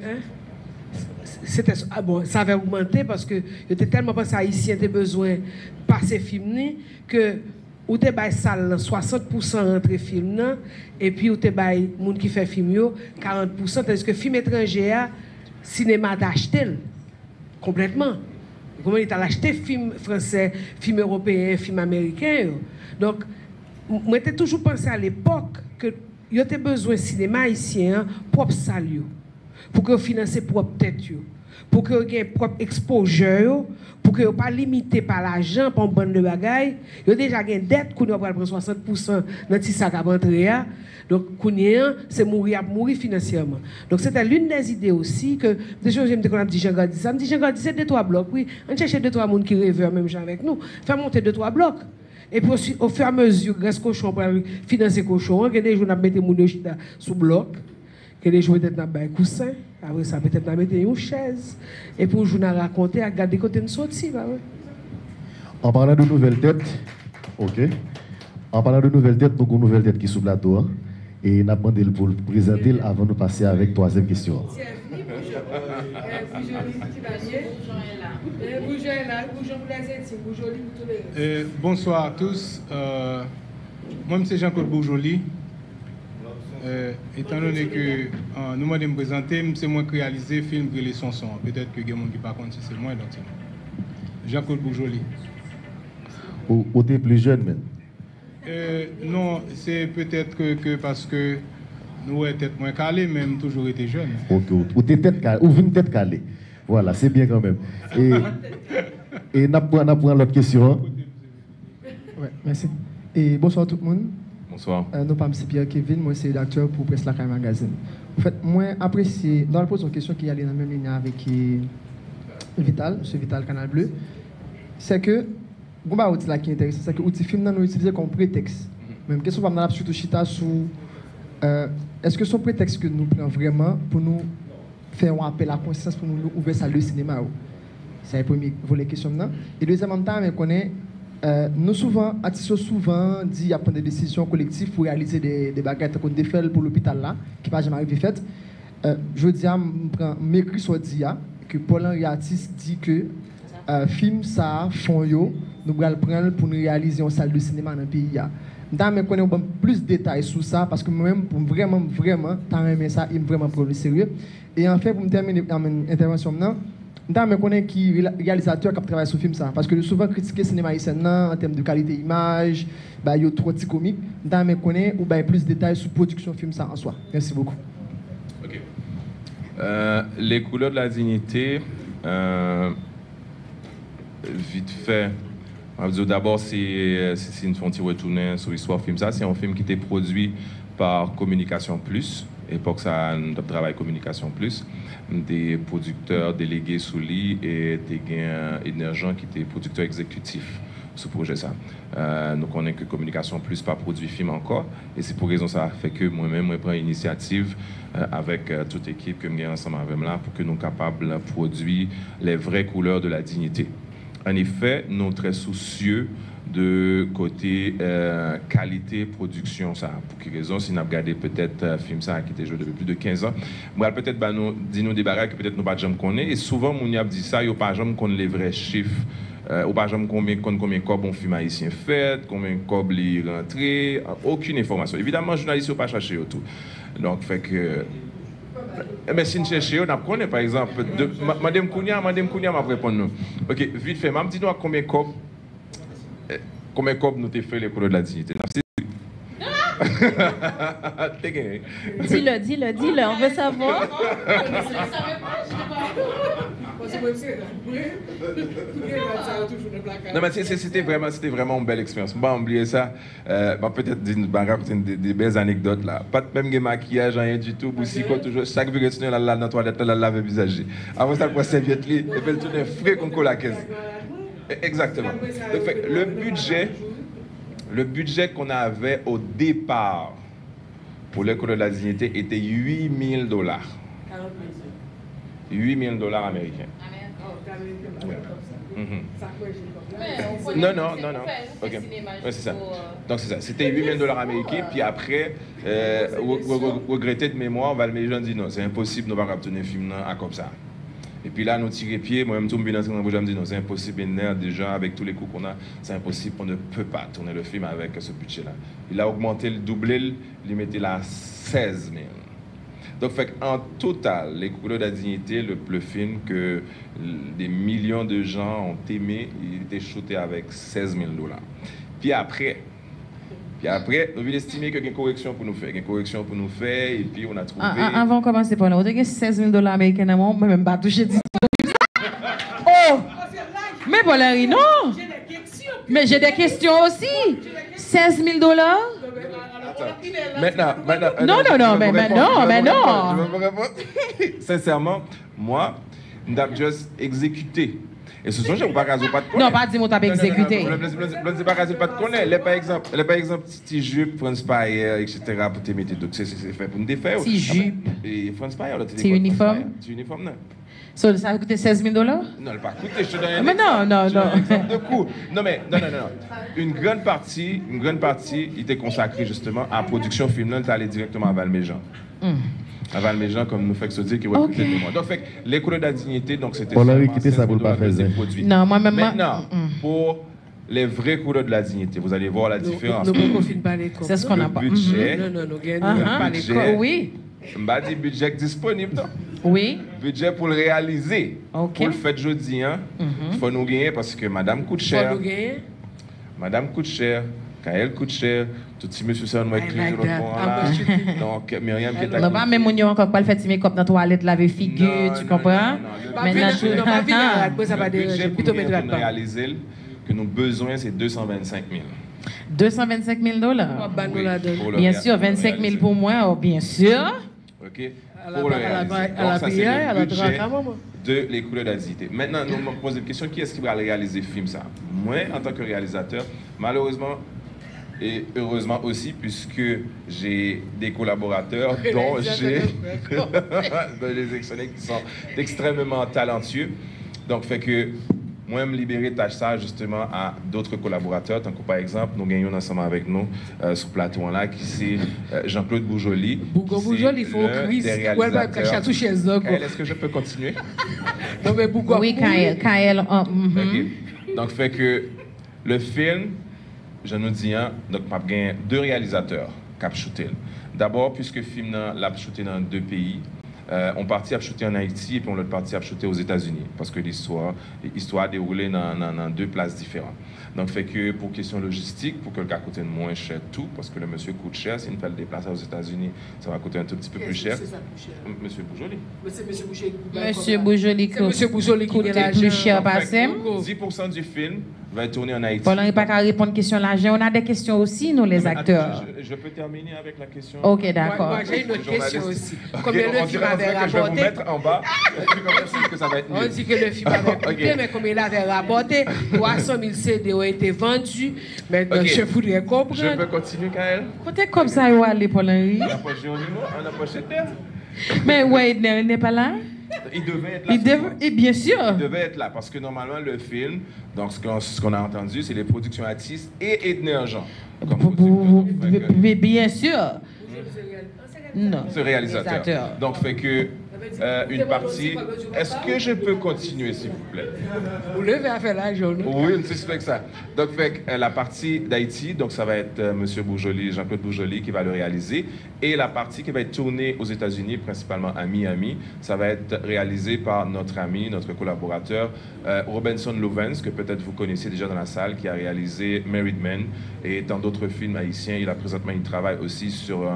ça avait augmenté parce que était tellement pensé haïtien des besoins par ces films que ou te bay salle 60% rentrée film nan, et puis ou te bay moun qui fait film yo 40%, tandis que film étranger cinéma d'acheter complètement. Comment il t'a acheté film français, film européen, film américain. Donc moi j'ai toujours pensé à l'époque que il y avait besoin de cinéma haïtien propre salle pour que financer propre tête pour que y ait propre exposure pour que pas limité par l'argent pour une bande de bagaille. Il y a déjà une dette qu'on va prendre 60% dans ti sac à rentrer. Donc kounien c'est mourir financièrement. Donc c'était l'une des idées aussi que des choses j'aime qu'on a dit Jean Gadi ça me dit Jean Gadi c'est 2-3 blocs oui, on cherche 2-3 monde qui rêvent même gens avec nous, faire monter 2-3 blocs. Et puis au fur et à mesure grâce cochon pour financer cochon, que des jours on mettre moun sous bloc, que des jours peut-être n'a coussin, après ça peut-être n'a mettre une chaise et pour jour raconter à garder côté nous sortir bah ouais. En parlant de nouvelles têtes, OK. En parlant de nouvelles têtes, beaucoup de nouvelles têtes qui sont sur le plateau et n'a demandé pour le présenter avant de passer avec la troisième question. Bonsoir à tous. Moi, c'est Jean-Claude Bourjoli. Étant donné que nous m'avons présenté, c'est moi qui réalisé le film Brûler son son. Peut-être que les gens qui ne pas si c'est moi, donc c'est moi. Jean-Claude Bourjoli. Ou tu es plus jeune, même? Non, c'est peut-être que parce que nous sommes peut-être moins calés, mais nous toujours été jeunes. Ok, ou tu es tête calée, ou une tête calée. Voilà, c'est bien quand même. Et nous prenons l'autre question. Oui, merci. Et bonsoir tout le monde. Bonsoir. Nous sommes Pierre Kevin, moi c'est l'acteur pour Presse Lacaille Magazine. En fait, moi apprécie, dans la pose une question qui allait dans la même ligne avec Vital, ce Vital Canal Bleu, c'est que, bon, outil là qui est intéressant, c'est que l'outil film nous utilisé comme prétexte. Même question pas mal surtout chita sur est-ce que son prétexte que nous prenons vraiment pour nous faire un appel à conscience pour nous ouvrir ça le cinéma. C'est le premier volet question maintenant. Et deuxièmement temps, on connaît nous souvent, artistes souvent dit à prendre des décisions collectives pour réaliser des baguettes qu'on défait pour l'hôpital là, qui n'a jamais arrivé fait. Je dis à m'écrit sur dia que Paul-Henri artiste dit que film ça font yo nous allons prendre pour nous réaliser une salle de cinéma dans le pays. Je connais plus de détails sur ça parce que moi-même, pour vraiment, tant aimé ça, il me vraiment prendre le sérieux. Et en fait, pour me terminer mon intervention maintenant, Je connais qui réalisateur qui travaille sur le film ça parce que souvent critiquer le cinéma haïtien en termes de qualité image, bah yo trop petit comique. Je connais ou bah plus de détails sur production film ça en soi. Merci beaucoup. OK. Les couleurs de la dignité vite fait. D'abord, c'est une frontière retournée sur l'histoire film ça. C'est un film qui était produit par Communication Plus. Époque, ça a un travail Communication Plus. Des producteurs délégués sous lui et des gens qui étaient producteurs exécutifs sur ce projet. Ça. Nous connaissons que Communication Plus pas produit film encore. Et c'est pour raison ça fait que moi-même, je prends l'initiative avec toute l'équipe que je suis ensemble avec là pour que nous soyons capables de produire les vraies couleurs de la dignité. En effet, nous sommes très soucieux de côté qualité production ça pour quelle raison si nous avons regardé peut-être film ça qui était joué depuis plus de 15 ans moi peut-être nous dit nous des barrages que peut-être nous pas jamais connaît et souvent mon y a dit ça yo pas jamais connaît les vrais chiffres ou pas jamais combien cob on film haïtien fait combien cob li rentré aucune information évidemment journalistes yo pas chercher tout donc fait que mais si nous cherchons, on connaît par exemple madame Kounia m'a répondre nous. OK, vite fait, m'a dit nous combien cob nous t'ai fait les couleurs de la dignité. Dis-le, on veut savoir. Non, mais c'était vraiment une belle expérience. Je ne vais pas oublier ça. Peut-être raconter des belles anecdotes là. Pas même de maquillage, rien du tout. Toujours, chaque fois que tu es là dans la toilette, elle lave le visage. Avant ça, pour serviette, et puis elle tourne frais comme la caisse. Exactement. Donc, le budget qu'on avait au départ pour l'école de la dignité était $8 000. $8 000 américains. Non. OK. Ouais, c'est ça. Donc, c'est ça. C'était $8 000 américains. Puis après, regretté de mémoire, les gens disent non, c'est impossible, nous ne pouvons pas obtenir un film comme ça. Et puis là, nous tirons pied. Moi-même, tout le monde je me dis non, c'est impossible. Déjà, avec tous les coûts qu'on a, c'est impossible. On ne peut pas tourner le film avec ce budget-là. Il a augmenté, le doublé, il mettait là 16 000. Donc, en total, les couleurs de la dignité, le film que des millions de gens ont aimé, il était shooté avec $16 000. Puis après, nous avons estimé qu'il y a une correction pour nous faire. Et puis on a trouvé. Avant de commencer, pour nous, on a $16 000 américains, moi, même pas touché 10 Oh! Mais Valérie, non! Mais j'ai des questions aussi! $16 000? Maintenant. Non, mais non! Je vais vous répondre. Sincèrement, moi, nous avons juste exécuté. Et ce sont gens qui n'ont pas de connaître. Non, pas dire que tu as exécuté. Je ne sais pas de connaître. Par exemple, petit jupe, France Payer, etc. pour te mettre. Donc, c'est fait pour nous défaire. Petit jupe. Et France Payer, c'est uniforme. C'est uniforme, non. So, ça a coûté $16 000? Non, elle n'a pas coûté. Je te donne un mais non. De coup. Non. Une grande partie, il était consacrée justement à la production film. Elle allait directement à Valméjean. À Valméjean, comme nous fait que se dire qui recrutait de moi. Donc, les couleurs de la dignité, donc c'était. On a quitté ça pour le pas faire. Non, moi-même. Maintenant, pour les vraies couleurs de la dignité, vous allez voir la différence. C'est ce qu'on n'a pas. Budget. Non, oui. Je ne dis budget disponible. Oui. Budget pour le réaliser. Pour le fait jeudi, il faut nous gagner parce que madame coûte cher. Madame coûte cher. Kael coûte cher. Tout petit monsieur ça nous écrit l'autre là. Donc Myriam qui est là. Pas même mon encore pas le fait timer comme dans toilette laver figure, tu comprends? Maintenant le budget pour réaliser que nous besoin c'est $225 000. $225 000? Bien sûr, 25 000 pour moi, bien sûr. OK. Pour le réaliser. Donc, ça, c'est le budget de les couleurs de la dignité. Maintenant, nous me posons une question, qui est-ce qui va réaliser le film ça? Moi, en tant que réalisateur, malheureusement, et heureusement aussi, puisque j'ai des collaborateurs dont j'ai des exceptionnels qui sont extrêmement talentueux. Donc, fait que moi, je me libérer de ça justement à d'autres collaborateurs. Donc, par exemple, nous gagnons ensemble avec nous sur le plateau là, qui c'est Jean-Claude Boujoli. Boujoli, il faut Chris. Est-ce que je peux continuer? Non, mais pourquoi? Oui, Kael. Donc, fait que le film, je nous dis, donc, il y a 2 réalisateurs qui ont shooté. D'abord, puisque le film l'a shooté dans 2 pays, On partit à shooter en Haïti et puis on l'autre parti à shooter aux États-Unis parce que l'histoire a déroulé dans deux places différentes. Donc, fait que pour question logistique, pour que le cas coûte moins cher tout, parce que le monsieur coûte cher, s'il fait le déplacer aux États-Unis, ça va coûter un tout petit peu plus cher. Monsieur Boujoli. Monsieur Boujoli coûte plus cher par 10% du film va être tourné en Haïti. Paul-Henri pas qu'à répondre à question l'argent. On a des questions aussi, nous, les acteurs. Je peux terminer avec la question. Ok, d'accord. Moi, j'ai une autre question aussi. Combien le film avait rapporté? Je vais vous mettre en bas. Que ça va être on dit que le film avait coûté, mais combien il avait rapporté? 300 000 CD ont été vendus. Maintenant, je voudrais comprendre. Je peux continuer, Kael? Côté comme ça, il va aller, Paul-Henri. On a pas Géronimo, on a pas Cheter. Mais ouais, il n'est pas là? Il devait être là. Et bien sûr. Il devait être là parce que normalement le film, donc ce qu'on a entendu, c'est les productions artistes et Edner Jean. Mais bien sûr. Non. Ce réalisateur. Donc fait que une partie. Est-ce que je peux continuer, s'il vous plaît? Vous levez à faire la journée. Oui, c'est fait que ça. Donc, fait que, la partie d'Haïti, donc ça va être Monsieur Boujoli, Jean-Claude Boujoli qui va le réaliser. Et la partie qui va être tournée aux États-Unis, principalement à Miami, ça va être réalisé par notre ami, notre collaborateur, Robinson Louvens, que peut-être vous connaissez déjà dans la salle, qui a réalisé Married Men et tant d'autres films haïtiens. Il travaille aussi sur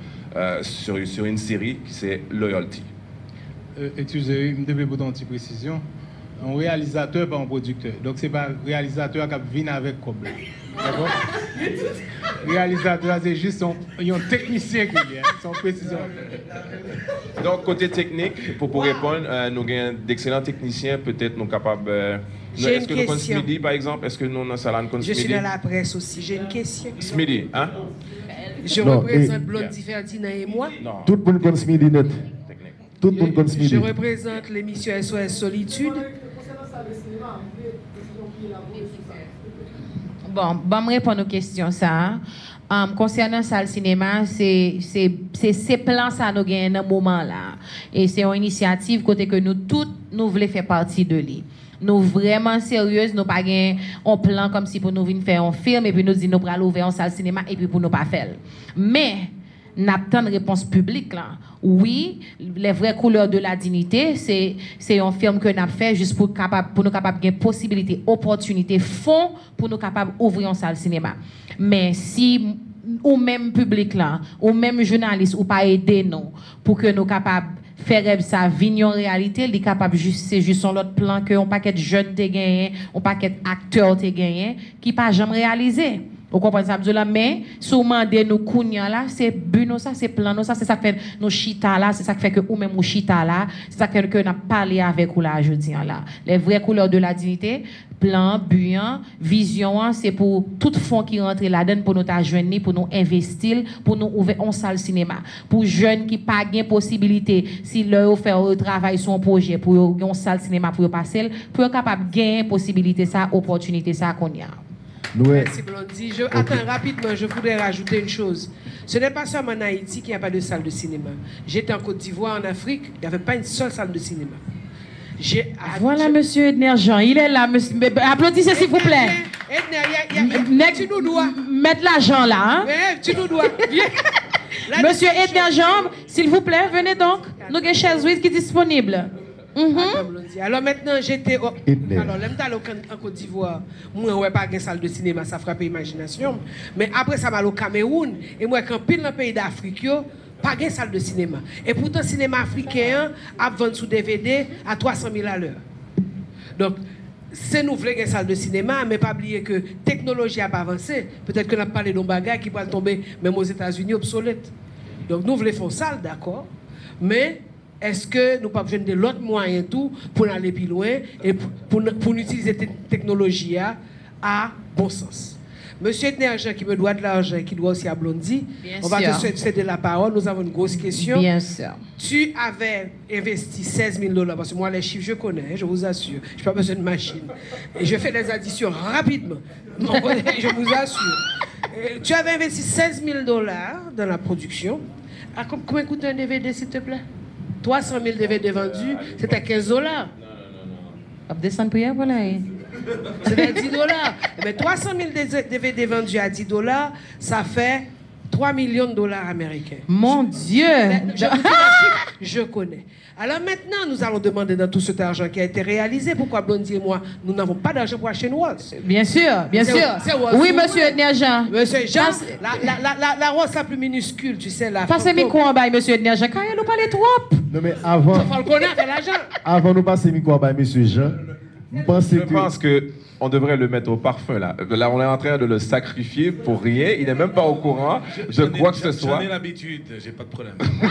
une série qui c'est Loyalty. Excusez, je devais vous donner une petite précision. Un réalisateur, pas un producteur. Donc, ce n'est pas un réalisateur qui vient avec quoi. D'accord? Réalisateur, c'est juste un technicien qui vient. C'est une précision. Donc, côté technique, pour répondre, nous avons d'excellents techniciens. Peut-être nous sommes capables. Est-ce que nous connaissons Smidi, par exemple? Est-ce que nous, dans Salon, connaissons Smidi? Je suis dans la presse aussi. J'ai une question. Smidi, hein? Je représente Blondie Ferdinand et moi. Non. Tout le monde connaît Smidi net. Tout le monde connaît Smidi. Je représente l'émission SOS Solitude. Bon, me répondre aux questions ça. Concernant ça, le cinéma, c'est ces plans ça nous gagne dans moment là. Et c'est une initiative côté que nous toutes nous voulons faire partie de lui. Nous vraiment sérieuses, nous pas gain un plan comme si pour nous venir faire un film et puis nous dire nous pour aller ouvrir une salle cinéma et puis pour nous pas faire. Mais n'attend une réponse publique là. Oui, les vraies couleurs de la dignité, c'est un film que nous avons fait juste pour nous capables de possibilité, opportunité, fonds pour nous capables d'ouvrir une salle cinéma. Mais si ou même public là, ou même journaliste ou pas aider nous pour que nous capables faire ça vignon réalité, il est capable c'est juste son autre plan que on paquet de jeunes te gagné, on paquet d'acteurs te gagné qui pas jamais réalisé. Vous comprenez ça, là, mais souvent de nous kounya là, c'est but ça, c'est plan ça, c'est ça fait nous chita là, c'est ça qui fait que ou même ou chita là, c'est ça que n'a parlé avec ou là jeudi là. Les vraies couleurs de la dignité, plan, but, vision, c'est pour tout fonds qui rentre là-dedans pour nous joindre, pour nous investir, pour nous ouvrir une salle cinéma. Pour jeunes qui pas gain possibilité si leur faire un travail sur un projet pour une salle cinéma pour passer, pour être capable gagner possibilité ça, opportunité ça qu'on y a. Merci Blondie. Attends, rapidement, je voudrais rajouter une chose. Ce n'est pas seulement en Haïti qu'il n'y a pas de salle de cinéma. J'étais en Côte d'Ivoire, en Afrique, il n'y avait pas une seule salle de cinéma. Voilà, monsieur Edner Jean, il est là. Monsieur... Applaudissez s'il vous plaît. Edner, tu nous dois. Mettre l'argent là. Hein? Tu nous dois. Monsieur Edner Jean, s'il vous plaît, venez donc. Nous avons une chaise qui est disponible. Alors maintenant, j'étais. Alors, là, en Côte d'Ivoire, moi, je n'ai pas de salle de cinéma, ça frappe l'imagination. Mais après, ça m'a au Cameroun. Et moi, quand pile dans le pays d'Afrique, pas de salle de cinéma. Et pourtant, le cinéma africain a vendu sous DVD à 300 000 à l'heure. Donc, c'est nous voulons une salle de cinéma, mais pas oublier que la technologie n'a pas avancé. Peut-être que nous avons parlé d'un bagage qui va tomber, même aux États-Unis, obsolète. Donc, nous voulons faire une salle, d'accord. Mais. Est-ce que nous ne pouvons pas besoin de l'autre moyen tout pour aller plus loin et pour utiliser cette technologie à bon sens? Monsieur Edner Jean qui me doit de l'argent et qui doit aussi à Blondie, on va te céder la parole. Nous avons une grosse question. Bien sûr. Tu avais investi $16 000 parce que moi les chiffres je connais, je vous assure. Je n'ai pas besoin de machine. Et je fais des additions rapidement. Je vous assure. Tu avais investi $16 000 dans la production. Combien coûte un DVD s'il te plaît? 300 000 DVD vendus, c'était $15. Non. Descendre pour y aller, voilà. C'était $10. Mais 300 000 DVD vendus à $10, ça fait $3 millions américains. Mon Dieu! Je connais. Alors maintenant, nous allons demander dans tout cet argent qui a été réalisé, pourquoi Blondie et moi, nous n'avons pas d'argent pour acheter une Rolls. Bien sûr, bien sûr. Oui, monsieur Edner Jean. Monsieur Jean, la Rolls la plus minuscule, tu sais, la... Passez micro en bas, monsieur Edner Jean, quand il nous parle trop. Non, mais avant... Avant de passer micro en bas, monsieur Jean, je pense que on devrait le mettre au parfum, là. Là, on est en train de le sacrifier pour rien. Il n'est même pas au courant de quoi que ce soit. J'en ai l'habitude, j'ai pas de problème.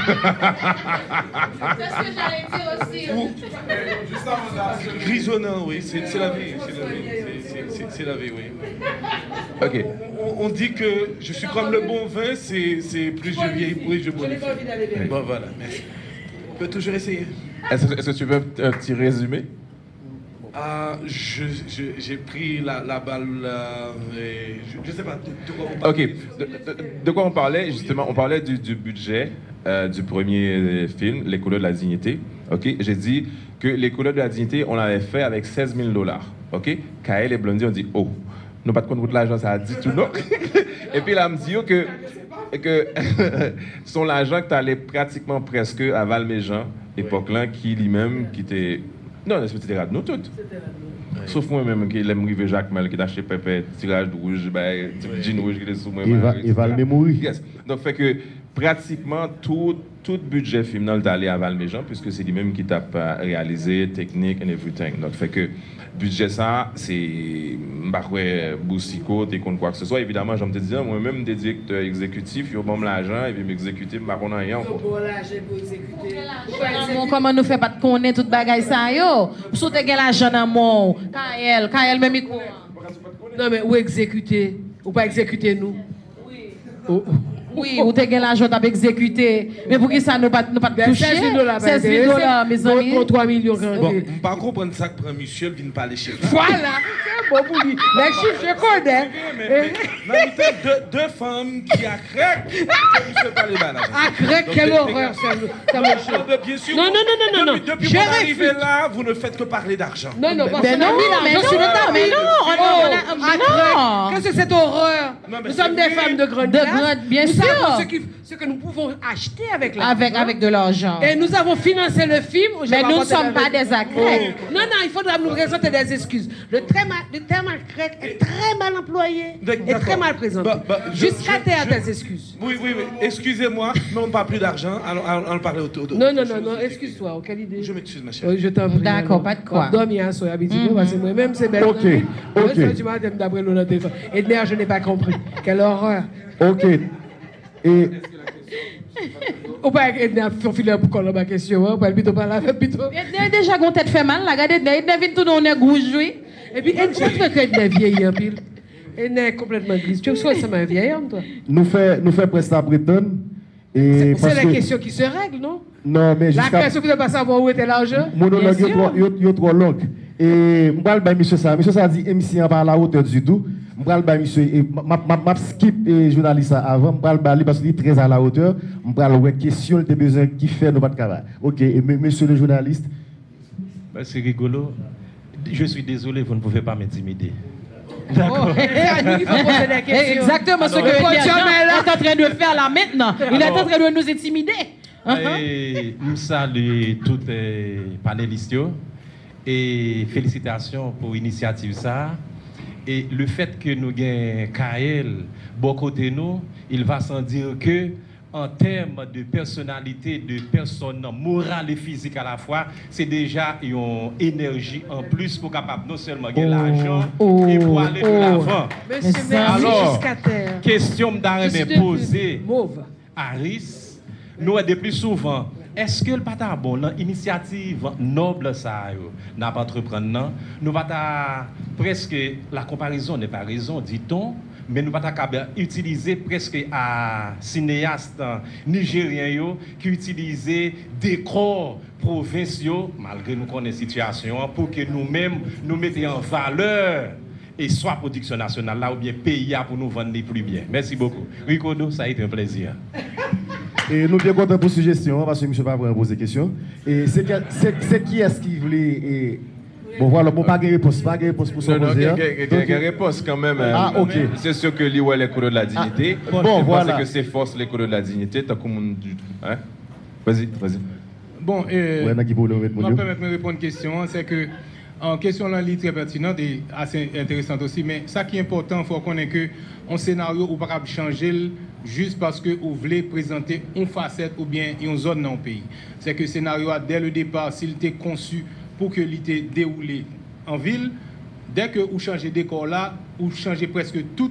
C'est ce que j'allais dire aussi. Grisonnant, oui, c'est la vie. C'est la vie, oui. Ok. On dit que je suis comme le bon vin, c'est plus je vieillis, plus je bonifie. Bon, voilà, merci. On peut toujours essayer. Est-ce que tu veux un petit résumé? J'ai pris la balle, je sais pas de quoi on parlait. Ok, de quoi on parlait? Justement, on parlait du budget du premier film, Les couleurs de la dignité. Ok, j'ai dit que Les couleurs de la dignité, on l'avait fait avec $16 000. Ok, Kael et Blondie ont dit, oh, nous pas de compte de l'argent, ça a dit tout non. Et puis là, me dit que son l'argent que tu allais pratiquement presque à Val-Méjean, époque-là, qui lui-même, qui était... Non, c'était rad nous toutes. Sauf moi-même qui l'aime river Jacques Mel, qui t'a acheté pépé, tirage rouge, jean rouge qui était sous moi. Il va le mémoriser. Yes. Donc, fait que pratiquement tout budget film est allé à Val-Méjean, puisque c'est lui-même qui t'a réalisé, technique and everything. Donc, fait que budget ça, c'est Boussico, t'es contre quoi que ce soit. Évidemment, j'aime te dire, moi-même, des directeurs exécutifs, ils ont l'argent, et puis m'exécuter, je ne rien. Comment nous fait pas de connaître toute bagaille ça yo? Ou soute gen l'argent dans mon Kael même micro. Non mais où exécuter? Ou pas exécuter nous? Oui, ou t'es gen l'argent t'as exécuté. Mais pour qui ça nous pas toucher? $16 mes amis. Pour 3 millions. Bon, on pas comprendre ça que prend Michel vient parler chez vous. Voilà, c'est bon pour lui. Les chiffres, je connais. Mais deux femmes qui a crack, je ne pas les balades. Ah, crack, quelle horreur, ça me choque. Bien sûr. Non. Depuis qu'on est arrivé là, vous ne faites que parler d'argent. Non, mais non. Qu'est-ce que c'est cette horreur? Nous sommes des femmes de grande classe. Bien sûr. Ce que nous pouvons acheter avec l'argent. Avec de l'argent. Et nous avons financé le film. Mais nous ne sommes pas des accrèques. Non, il faudra nous présenter des excuses. Le terme accrèque est très mal employé et très mal présenté. Jusqu'à terre des excuses. Oui. Excusez-moi, mais on ne parle plus d'argent. Allons parler autour de... Non, excuse-toi. Quelle idée? Je m'excuse, ma chérie. Oui, je t'en prie. D'accord, pas de quoi. Dormir à soi, habituellement, parce que moi-même, c'est belle. Ok. Tu m'as dit d'après le téléphone. Et d'ailleurs, je n'ai pas compris. Quelle horreur. Ok. Et... Ou pas faut filer pour qu'on ma question, on peut plutôt parler avec plutôt. Déjà qu'on tête fait mal, la regardez, il vient tout dans un gouge, oui. Et puis elle fait que elle est vieille en pile. Elle est complètement grise. Tu vois ça m'a vieille homme toi. Nous fait presque la bretonne et c'est la question qui se règle, non? Non, mais la question qui ne pas savoir où était l'argent. Monologue yo trop long. Et m'bral ba monsieur ça dit MC en par la hauteur du tout. M'bral ba monsieur et m'a skip journaliste avant, m'bral ba parce qu'il est très à la hauteur, m'bral ouais question il besoin qui fait nous pas de travail. OK, et monsieur le journaliste. C'est rigolo. Je suis désolé, vous ne pouvez pas m'intimider. D'accord. Exactement ce que est en train de faire là maintenant. Il est en train de nous intimider. Je salue tous les panélistes et félicitations pour l'initiative ça. Et le fait que nous avons Kael beaucoup de nous, il va sans dire que en termes de personnalité, de personne morale et physique à la fois, c'est déjà une énergie en plus pour capable non seulement gagner l'argent et pour aller de l'avant. Alors, question me poser à Aris, nous de plus souvent, est-ce que le pas bon l'initiative noble ça n'a pas entreprendre nous va presque la comparaison n'est pas raison dit-on. Mais nous ne pouvons pas utiliser presque à cinéastes nigériens qui utilisent des corps provinciaux, malgré nous connaissons la situation, pour que nous-mêmes nous mettions en valeur et soit production nationale là ou bien pays pour nous vendre les plus bien. Merci beaucoup. Ricardo, ça a été un plaisir. Et nous sommes bien contents pour suggestion parce que M. Pavre a posé question. Et c'est qui est-ce qui voulait Bon, voilà, bon, pas de réponse pour son Non, il y poser. a une réponse quand même. Ah, ok. C'est sûr que lui, ouais, les couleurs de la dignité. Bon, je voilà. pense que c'est force les couleurs de la dignité. T'as comme hein? Vas-y. Bon, ouais, je vais permettre de répondre à une question. C'est que, en question, là, est très pertinente et assez intéressante aussi. Mais ça qui est important, il faut connaître que un scénario ou pas changer juste parce que vous voulez présenter une facette ou bien une zone dans le pays. C'est que le scénario, dès le départ, s'il était conçu pour que l'ité déroulé en ville, dès que vous changez décor là, vous changez presque toute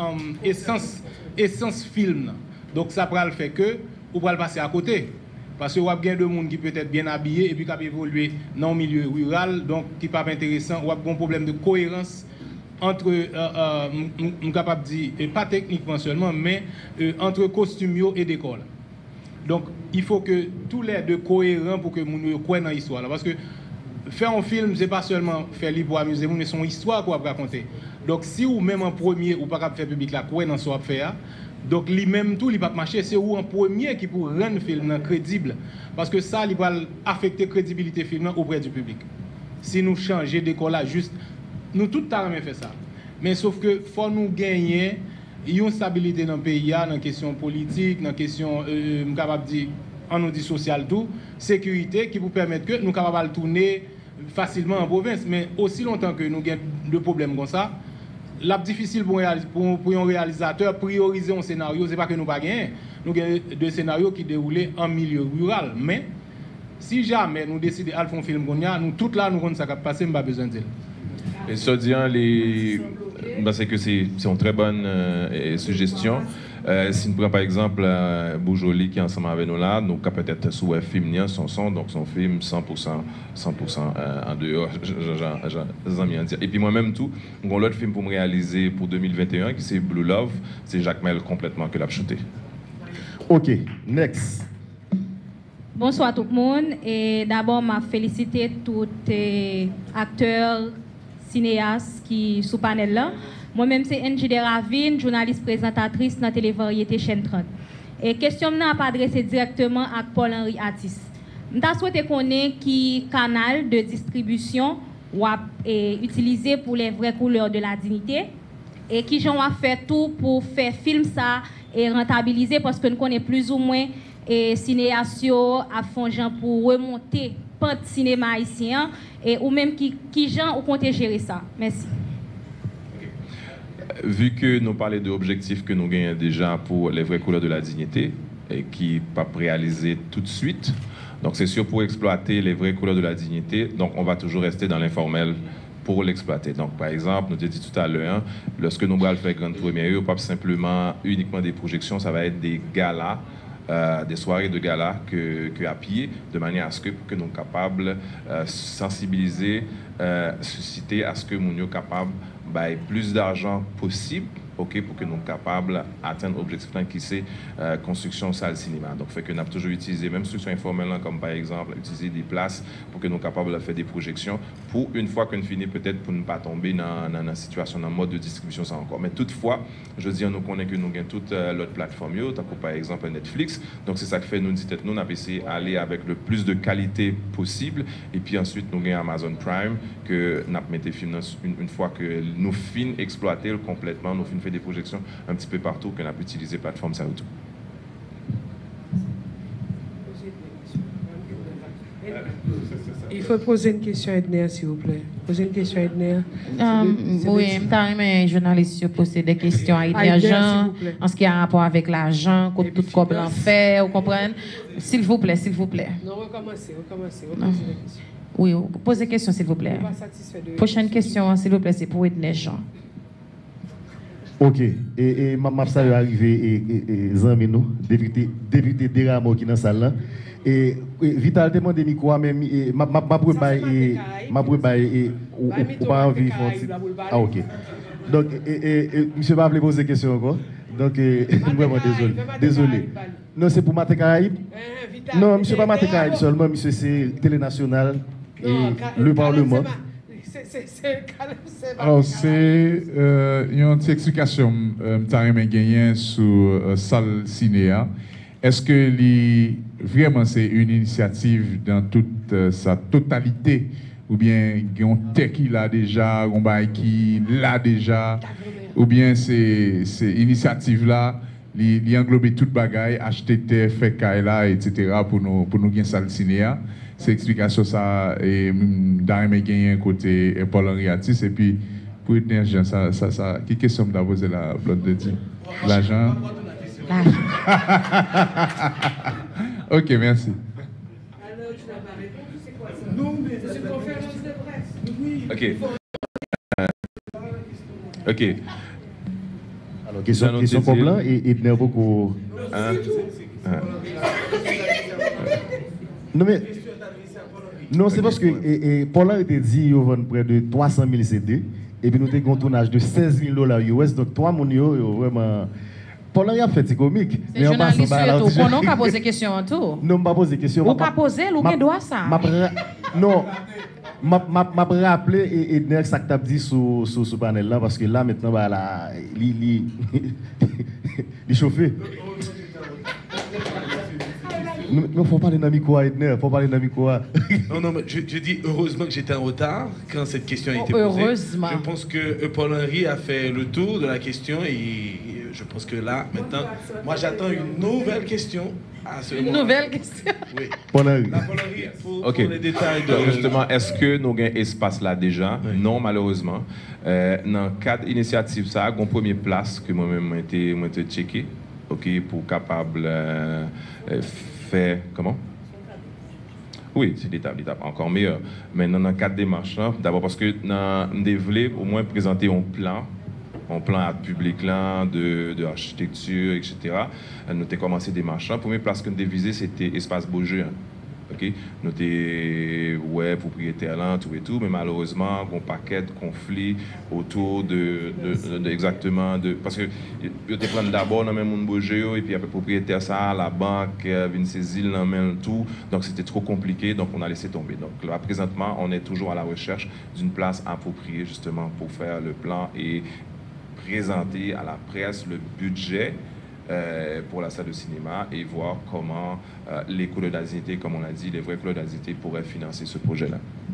essence film. Donc ça va le faire que vous va le passer à côté. Parce que vous avez des gens qui peut être bien habillés et puis qui ont évolué dans le milieu rural, donc qui n'est pas intéressant. Vous avez un problème de cohérence entre, je suis capable de dire, et pas techniquement seulement, mais entre costumes et décor. Donc il faut que tous les deux cohérents pour que nous croyons dans l'histoire. Parce que faire un film, ce n'est pas seulement faire libre pour amuser, mais c'est une histoire qu'on va raconter. Donc si vous même en premier, ou pas faire public là, croyez dans ce qu'on va faire, donc lui-même tout, il va marcher, c'est vous en premier qui pour rendre le film crédible. Parce que ça, il va affecter la crédibilité du film auprès du public. Si nous changeons d'école là, juste, nous tout le temps fait ça. Mais sauf que faut nous gagner une stabilité dans le pays, dans la question politique, dans la question, capable de dire, on nous dit social tout, sécurité qui vous permettent que nous capables de tourner facilement en province. Mais aussi longtemps que nous avons des problèmes comme ça, c'est difficile pour un réalisateur prioriser un scénario. Ce n'est pas que nous pas gagné. Nous avons des scénarios qui déroulent en milieu rural. Mais si jamais nous décidons de faire un film, nous tout là, nous avons ça qui passe, nous n'avons pas besoin de ça. Et ça dit, c'est que c'est une très bonne suggestion. Si nous prenons par exemple Boujoli qui est ensemble avec nous là, nous avons peut-être sous un film son son, donc son film 100% en dehors, et puis moi-même tout, j'ai l'autre film pour me réaliser pour 2021 qui c'est Blue Love, c'est Jacques Mel complètement que l'a shooté. Ok, next. Bonsoir tout le monde et d'abord je félicite tous les acteurs, cinéastes qui sont sous panel là. Moi-même, c'est Angie Deravine, journaliste présentatrice dans la télévariété Chaîne 30. Et question n'a pas adressée directement à Paul-Henri Atis. Je souhaite connaître qui canal de distribution est utilisé pour les vraies couleurs de la dignité et qui j'en a fait tout pour faire film ça et rentabiliser parce que nous connaissons plus ou moins et cinéastes à fond pour remonter pas de cinéma haïtien et ou même qui gens ou comptez gérer ça. Merci. Vu que nous parlons de l'objectif que nous gagnons déjà pour les vraies couleurs de la dignité et qui n'est pas réalisé tout de suite, donc c'est sûr pour exploiter les vraies couleurs de la dignité, donc on va toujours rester dans l'informel pour l'exploiter. Donc par exemple, nous avons dit tout à l'heure, lorsque nous allons faire grande première, pas simplement uniquement des projections, ça va être des galas, des soirées de gala que à pied, de manière à ce que nous sommes capables de sensibiliser, susciter à ce que nous sommes capables de plus d'argent possible, okay, pour que nous soyons capables d'atteindre l'objectif qui c'est construction salle cinéma. Donc, fait que nous avons toujours utilisé, même structure informelle, comme par exemple, utiliser des places pour que nous soyons capables de faire des projections, pour une fois qu'on finit peut-être pour ne pas tomber dans une situation, dans le mode de distribution, ça encore. Mais toutefois, je dis, nous connaissons que nous avons toute l'autre plateforme, par exemple Netflix. Donc, c'est ça que fait, nous dit, nous avons essayé d'aller avec le plus de qualité possible. Et puis ensuite, nous avons Amazon Prime, que nous avons mis des films une fois que nous finissons exploiter complètement, nous finissons faire des projections un petit peu partout, qu'on a pu utiliser plateforme ça ou tout. Il faut poser une question à Edner, s'il vous plaît. Poser une question à Edner. Oui, je journaliste poser des questions à Edner Jean, en ce qui a rapport avec l'argent, tout comme l'en fait, vous comprenez? S'il vous plaît, s'il vous plaît. Non, recommencez. Oui, posez des questions, s'il vous plaît. Prochaine question, s'il vous plaît, c'est pour Edner Jean. Ok, et ma salue arrivé et Zami nous, député Deramo qui est dans la salle. Et Vital demande micro même ma ou pas envie ah ok. Donc monsieur va vous poser question encore. Donc vraiment désolé. Non, c'est pour Maté Caraïbe. Non, monsieur pas Maté Caraïbe seulement, monsieur c'est Télé Nationale et le Parlement. Alors, c'est une petite explication que gagné sur salle cinéa. Est-ce que vraiment c'est une initiative dans toute sa totalité ou bien il y a un tech qui l'a déjà, un bail qui l'a déjà, ou bien c'est initiative là, il englobe toute bagaille, acheter terre, faire kaila, etc. pour nous gagner ça le cinéa. C'est explication ça et dans mes gagner côté Paul Henri Artiste et puis pour tenir ça qui question de poser la blonde de dire l'argent. OK, merci. OK. OK. Alors, question comme là, et il y a beaucoup. Non, mais. Non, c'est parce que Paul a été dit qu'il vend près de 300 000 CD, et puis nous avons un tournage de 16 000 $ US, donc 3 000 vraiment. Paul a fait des comiques. C'est journaliste surtout. On n'a pas posé question en tout. Non, pas posé question. On n'a pas posé, on doit ça. Non. m'a rappelé et dire ça que tu as dit sur ce panel là parce que là maintenant bah là il chauffé. Non, faut parler d'un micro, Edner, faut parler d'un micro. Non, mais je dis heureusement que j'étais en retard quand cette question a été posée. Heureusement. Je pense que Paul Henri a fait le tour de la question et je pense que là, maintenant, moi j'attends une nouvelle question. Une nouvelle question. Oui. Paul Henri. Pour les détails de... Justement, est-ce que nous avons un espace là déjà? Oui. Non, malheureusement. Dans le cadre d'initiative, ça a une première place que moi-même j'ai été checké, pour capable faire comment? Oui, c'est l'étape encore meilleure. Mais dans le cadre des démarches, d'abord parce que nous devons au moins présenter un plan à public là, de architecture, etc. Nous avons commencé des démarches. La première place que nous avons visée, c'était Espace Beaujeu. Nous avons propriétaire là, tout et tout, mais malheureusement, il y a un paquet de conflits autour exactement de. Parce que ils te prennent d'abord dans le même Beaujeu, et puis après propriétaire ça, la banque vient saisir dans même tout. Donc c'était trop compliqué, donc on a laissé tomber. Donc là, présentement, on est toujours à la recherche d'une place appropriée justement pour faire le plan et présenter à la presse le budget pour la salle de cinéma et voir comment les couleurs d'Azité, comme on l'a dit, les vraies couleurs d'Azité pourraient financer ce projet-là.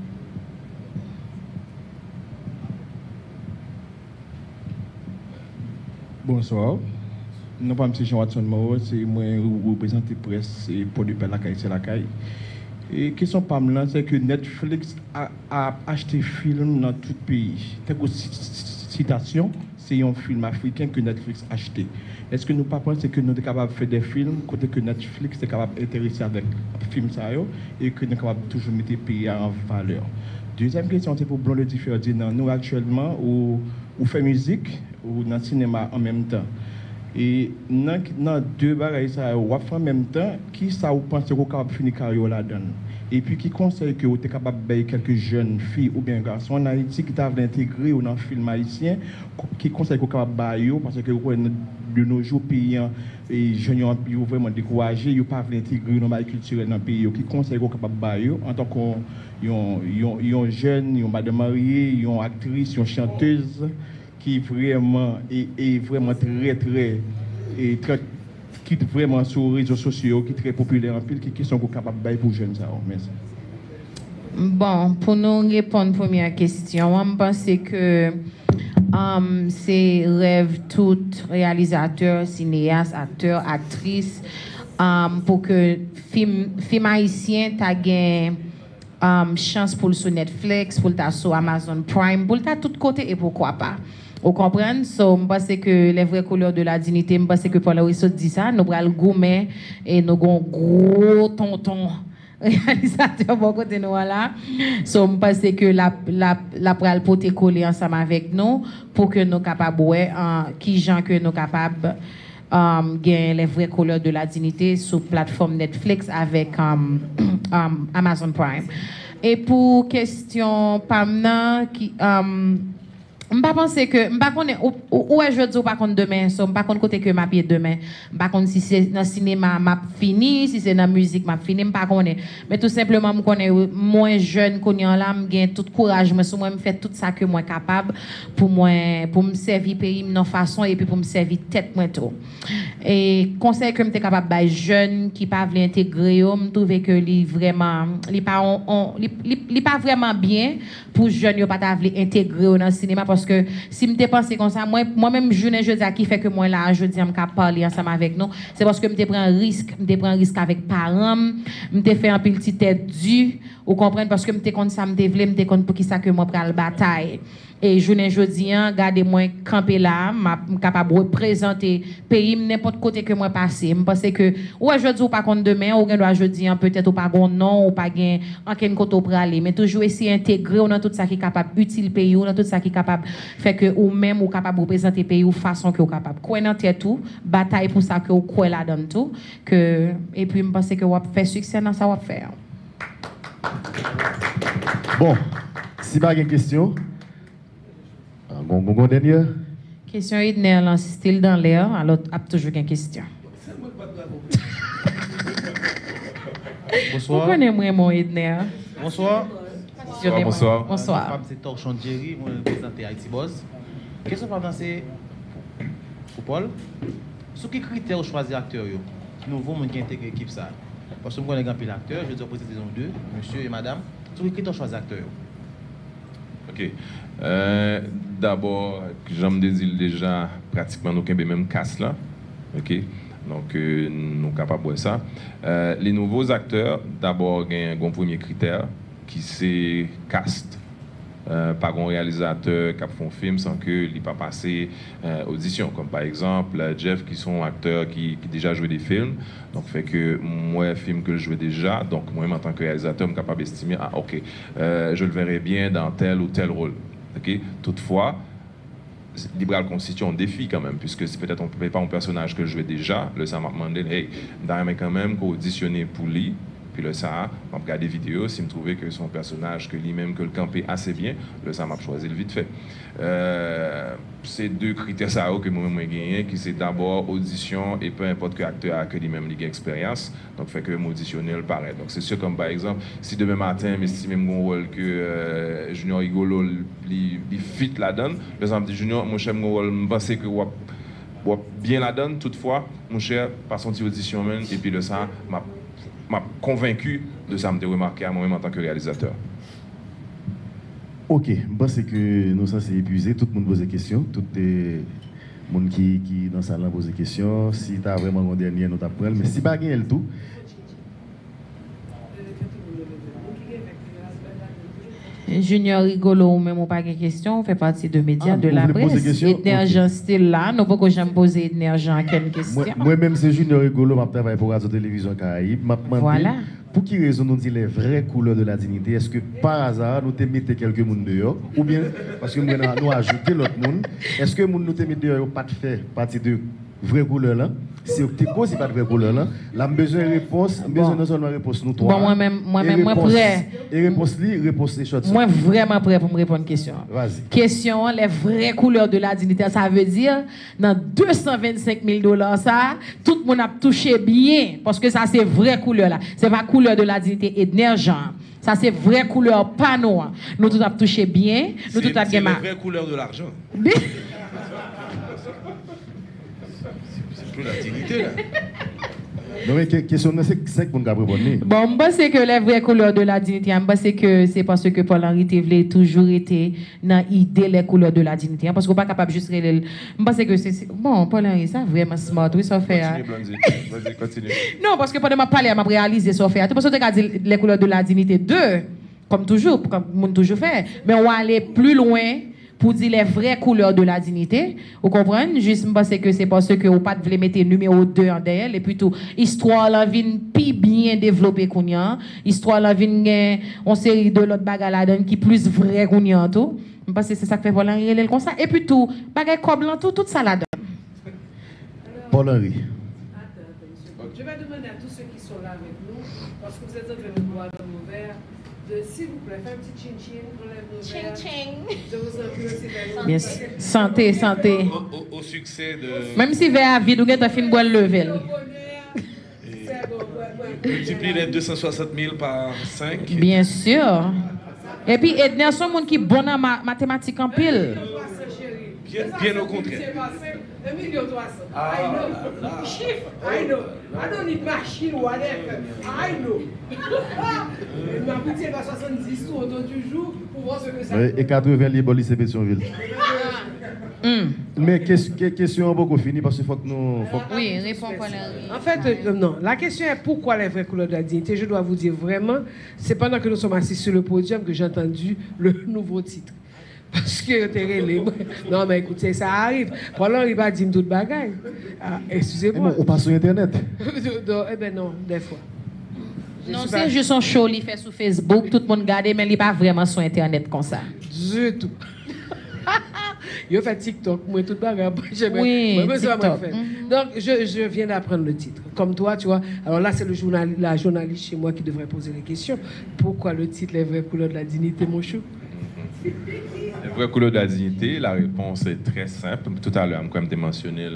Bonsoir. Non pas M. Jean-Watson Mao, c'est moi qui représente la presse et pour le la caille, c'est la caille. Et question Pamela, c'est que Netflix a acheté film dans tout le pays. Citation, c'est un film africain que Netflix a acheté. Est-ce que nous ne pensons que nous sommes capables de faire des films côté que Netflix est capable d'intéresser avec les films et que nous sommes capables de toujours mettre les pays en valeur? Deuxième question, c'est pour Blonde Diffère dire nous actuellement, ou fait musique ou dans le cinéma en même temps. Et dans deux bagages, on fait en même temps, qui ça vous pensez que vous êtes capable de finir carrière là-dedans? Et puis qui conseille que vous êtes capable de faire quelques jeunes filles ou bien garçons en Haïti qui t'a intégré ou dans le film haïtien, qui conseille que vous êtes capable de faire parce que de nos jours, payants et jeunes sont vraiment découragés, ils ne peuvent pas intégrer dans le culturel dans le pays, qui conseille que vous êtes capable de faire en tant que jeune, une madame mariée, une actrice, une chanteuse qui vraiment est vraiment très qui est vraiment sur les réseaux sociaux, qui est très populaire en pile, qui sont capables de faire pour les jeunes. Merci. Bon, pour nous répondre à la première question, je pense que c'est rêve tout réalisateur, cinéaste, acteur, actrice, pour que film haïtien ait chance pour le sur Netflix, pour le sur Amazon Prime, pour le tout côté et pourquoi pas. Vous comprenez? So, je pense que les vraies couleurs de la dignité, je pense que Paul Henri dit ça, nous allons gommer et nous avons gros tonton réalisateur pour côté nous là. So, je pense que la pral pote coller ensemble avec nous pour que nous capables qui gens que nous capables gagner les vraies couleurs de la dignité sur plateforme Netflix avec Amazon Prime. Et pour question Pamna qui Je pense que où est je dis pas contre demain, so pas contre côté que m'a pied demain, pas contre si c'est dans cinéma m'a fini, si c'est dans musique m'a fini, pas connaît. Mais tout simplement me connais moins jeune qu'on là, me gain tout courage, moi sur moi me fait tout ça que moi capable pour me servir pays de façon et puis pour me servir tête moi tout. Et conseil que m'était capable bailler jeune qui pas veut intégrer, me trouver que li vraiment li pas vraiment bien pour jeune yo pas veut intégrer dans le cinéma. Parce que si je pensé comme ça, moi-même, je qui fait que moi là, je dis, je peux parler ensemble avec nous, c'est parce que je prends un risque, avec parents, je fais un petit tête due, vous comprenez, parce que je compte ça, je compte pour qui ça que moi prends la bataille. Et je dis, regardez-moi camper là, je suis capable de représenter le pays n'importe côté que moi passer. Je pense que, ouais, je dis, ou pas contre demain, ou bien je dis, peut-être ou pas bon non, ou pas gain, en quel côté pour aller, mais toujours essayer d'intégrer dans tout ça qui est capable d'utiliser le pays, ou dans tout ça qui est capable fait que ou même ou capable de représenter le pays ou façon que vous capable. Quoi dans tête tout, bataille pour ça que vous quoi là dans tout, que et puis je pense que vous faire succès dans ça vous faire. Bon, si pas une question. Bon, dernière. Question Edner, là, style dans l'air, alors a toujours une question. Bonsoir. Vous connaissez vraiment Edner? Bonsoir. Bonsoir. Bonsoir. C'est Torchon Jerry, moi je représente Haïti Boss. Question pour danser pour Paul. Sur quels critères vous choisissez acteur? Nouveau monde qui intègre l'équipe ça. Parce que moi je connais un peu l'acteur, je vais dire saison 2, monsieur et madame. Sur quels critères vous choisissez acteur? Ok. D'abord, j'aime dire déjà pratiquement nous avons même casse là. Ok. Donc, nous sommes capables de ça. Les nouveaux acteurs, d'abord, il y a un premier critère qui c'est cast. Pas un réalisateur qui a fait un film sans qu'il n'ait pas passé audition. Comme par exemple, Jeff, qui sont acteurs qui déjà joué des films. Donc, fait que moi, un film que je jouais déjà, donc moi, en tant que réalisateur, je suis capable d'estimer, ah, ok, je le verrai bien dans tel ou tel rôle. Okay? Toutefois, Libral constitue un défi quand même, puisque c'est peut-être on ne peut pas un personnage que je jouais déjà, le ça m'a demandé, hey, mais quand même qu'auditionner pour lui, puis le ça, m'a regardé des vidéos, si me trouvait que son personnage, que lui-même, que le campait assez bien, le ça m'a choisi le vite fait. C'est deux critères ça que moi-même j'ai gagné, qui c'est d'abord audition et peu importe que l'acteur a que lui-même l'expérience, donc fait que m'auditionner le paraît. Donc c'est sûr comme par exemple, si demain matin m'estime mon rôle que Junior Rigolo il fit la donne, par exemple Junior, mon cher mon rôle, je pense que bien la donne, toutefois, mon cher, par son petit audition même, et puis le ça m'a convaincu de ça, me remarqué à moi-même en tant que réalisateur. Ok, je pense que nous sommes épuisés, tout le monde pose des questions, tout le monde qui dans la salle pose des questions. Si tu as vraiment un dernier, nous t'apprends, mais si pas gagné le tout. Junior Rigolo ou même pas de question, on fait partie de médias de la presse. Edner style là, nous pas que j'aime poser Edner Jean quelle question. Moi-même c'est Junior Rigolo, je travaille pour Radio Télévision Caraïbe. Voilà. Pour qui raison nous dit les vraies couleurs de la dignité? Est-ce que par hasard nous te mettons quelques monde dehors ou bien parce que nous ajouter l'autre monde? Est-ce que nous te mettons dehors pas de faire partie de vraies couleurs là? Si vous n'avez pas de vraie couleur là, là, besoin de réponse, besoin non seulement de réponse nous trois. Bon, moi-même, moi prêt. Et réponse les choses. Moi vraiment prêt pour me répondre à une question. Vas-y. Question, les vraies couleurs de la dignité, ça veut dire, dans 225 000 $, ça, tout le monde a touché bien, parce que ça c'est vraie couleur là. C'est pas couleur de la dignité Edner Jean. Ça c'est vraie couleur panneau. Nous tout a touché bien, nous tout a bien. C'est la vraie couleur de l'argent. La dignité là. Non mais question c'est pour nous répondre. Bon, je pense que les vraies couleurs de la dignité, je pense que c'est parce que Paul-Henri Thévelet toujours été dans l'idée les couleurs de la dignité, parce qu'on n'est pas capable juste de je pense que c'est bon, Paul-Henri, ça vraiment smart, oui, ça fait. Vas-y, continue. Non, parce que pendant ma parler, m'a réalisé ça fait. Tu penses que tu as dit les couleurs de la dignité 2, comme toujours, comme on toujours fait, mais on va aller plus loin. Pour dire les vraies couleurs de la dignité. Vous comprenez? Juste parce que c'est parce que vous ne pouvez pas mettre numéro 2 en derrière. Et plutôt, histoire la vie plus bien développée qu'on y a. Histoire la vie en série de l'autre bagarre qui plus vrai qu'on y a tout. Parce que c'est ça que fait Paul-Henri comme ça. Et puis tout, bagarre comme tout ça là dedans. Paul-Henri. Je vais demander à tous ceux qui sont là avec nous, parce que vous êtes en train de boire dans mon verre, S'il vous plaît, fais un petit chin-chin, enlève nos verres. Ching-ching. Je vous en prie aussi. Bien, santé, santé. Au succès de... Même si verre à vide, ou t'as fini de boire le level. Multiplie les 260 000 par 5. Bien sûr. Et puis, Edner, c'est un monde qui est bon en mathématiques en pile. Bien au contraire. 1,3 million. I know. Chiffre, I know. I don't need machine or whatever. I know. Ma petite va 70 tours autour du jour pour voir ce que ça fait. Et 80 livres au lycée Pétionville. Mais question beaucoup finie parce qu'il faut que nous... Oui, réponds pas En fait, non. La question est pourquoi les vraies couleurs de la dignité. Je dois vous dire vraiment, c'est pendant que nous sommes assis sur le podium que j'ai entendu le nouveau titre. Parce que non, mais écoutez, ça arrive. Pendant il va dire toute bagaille. Excusez-moi. On passe sur Internet. Eh bien non, des fois. Non, c'est juste un show qu'il fait sur Facebook, tout le monde regarde, mais il n'est pas vraiment sur Internet comme ça. Du tout. Il fait TikTok, moi tout bagaille. Oui, TikTok. Donc, je viens d'apprendre le titre. Comme toi, tu vois. Alors là, c'est la journaliste chez moi qui devrait poser les questions. Pourquoi le titre, les vraies couleurs de la dignité, mon chou? Les vraies couleurs de la dignité, la réponse est très simple. Tout à l'heure, comme tu as mentionné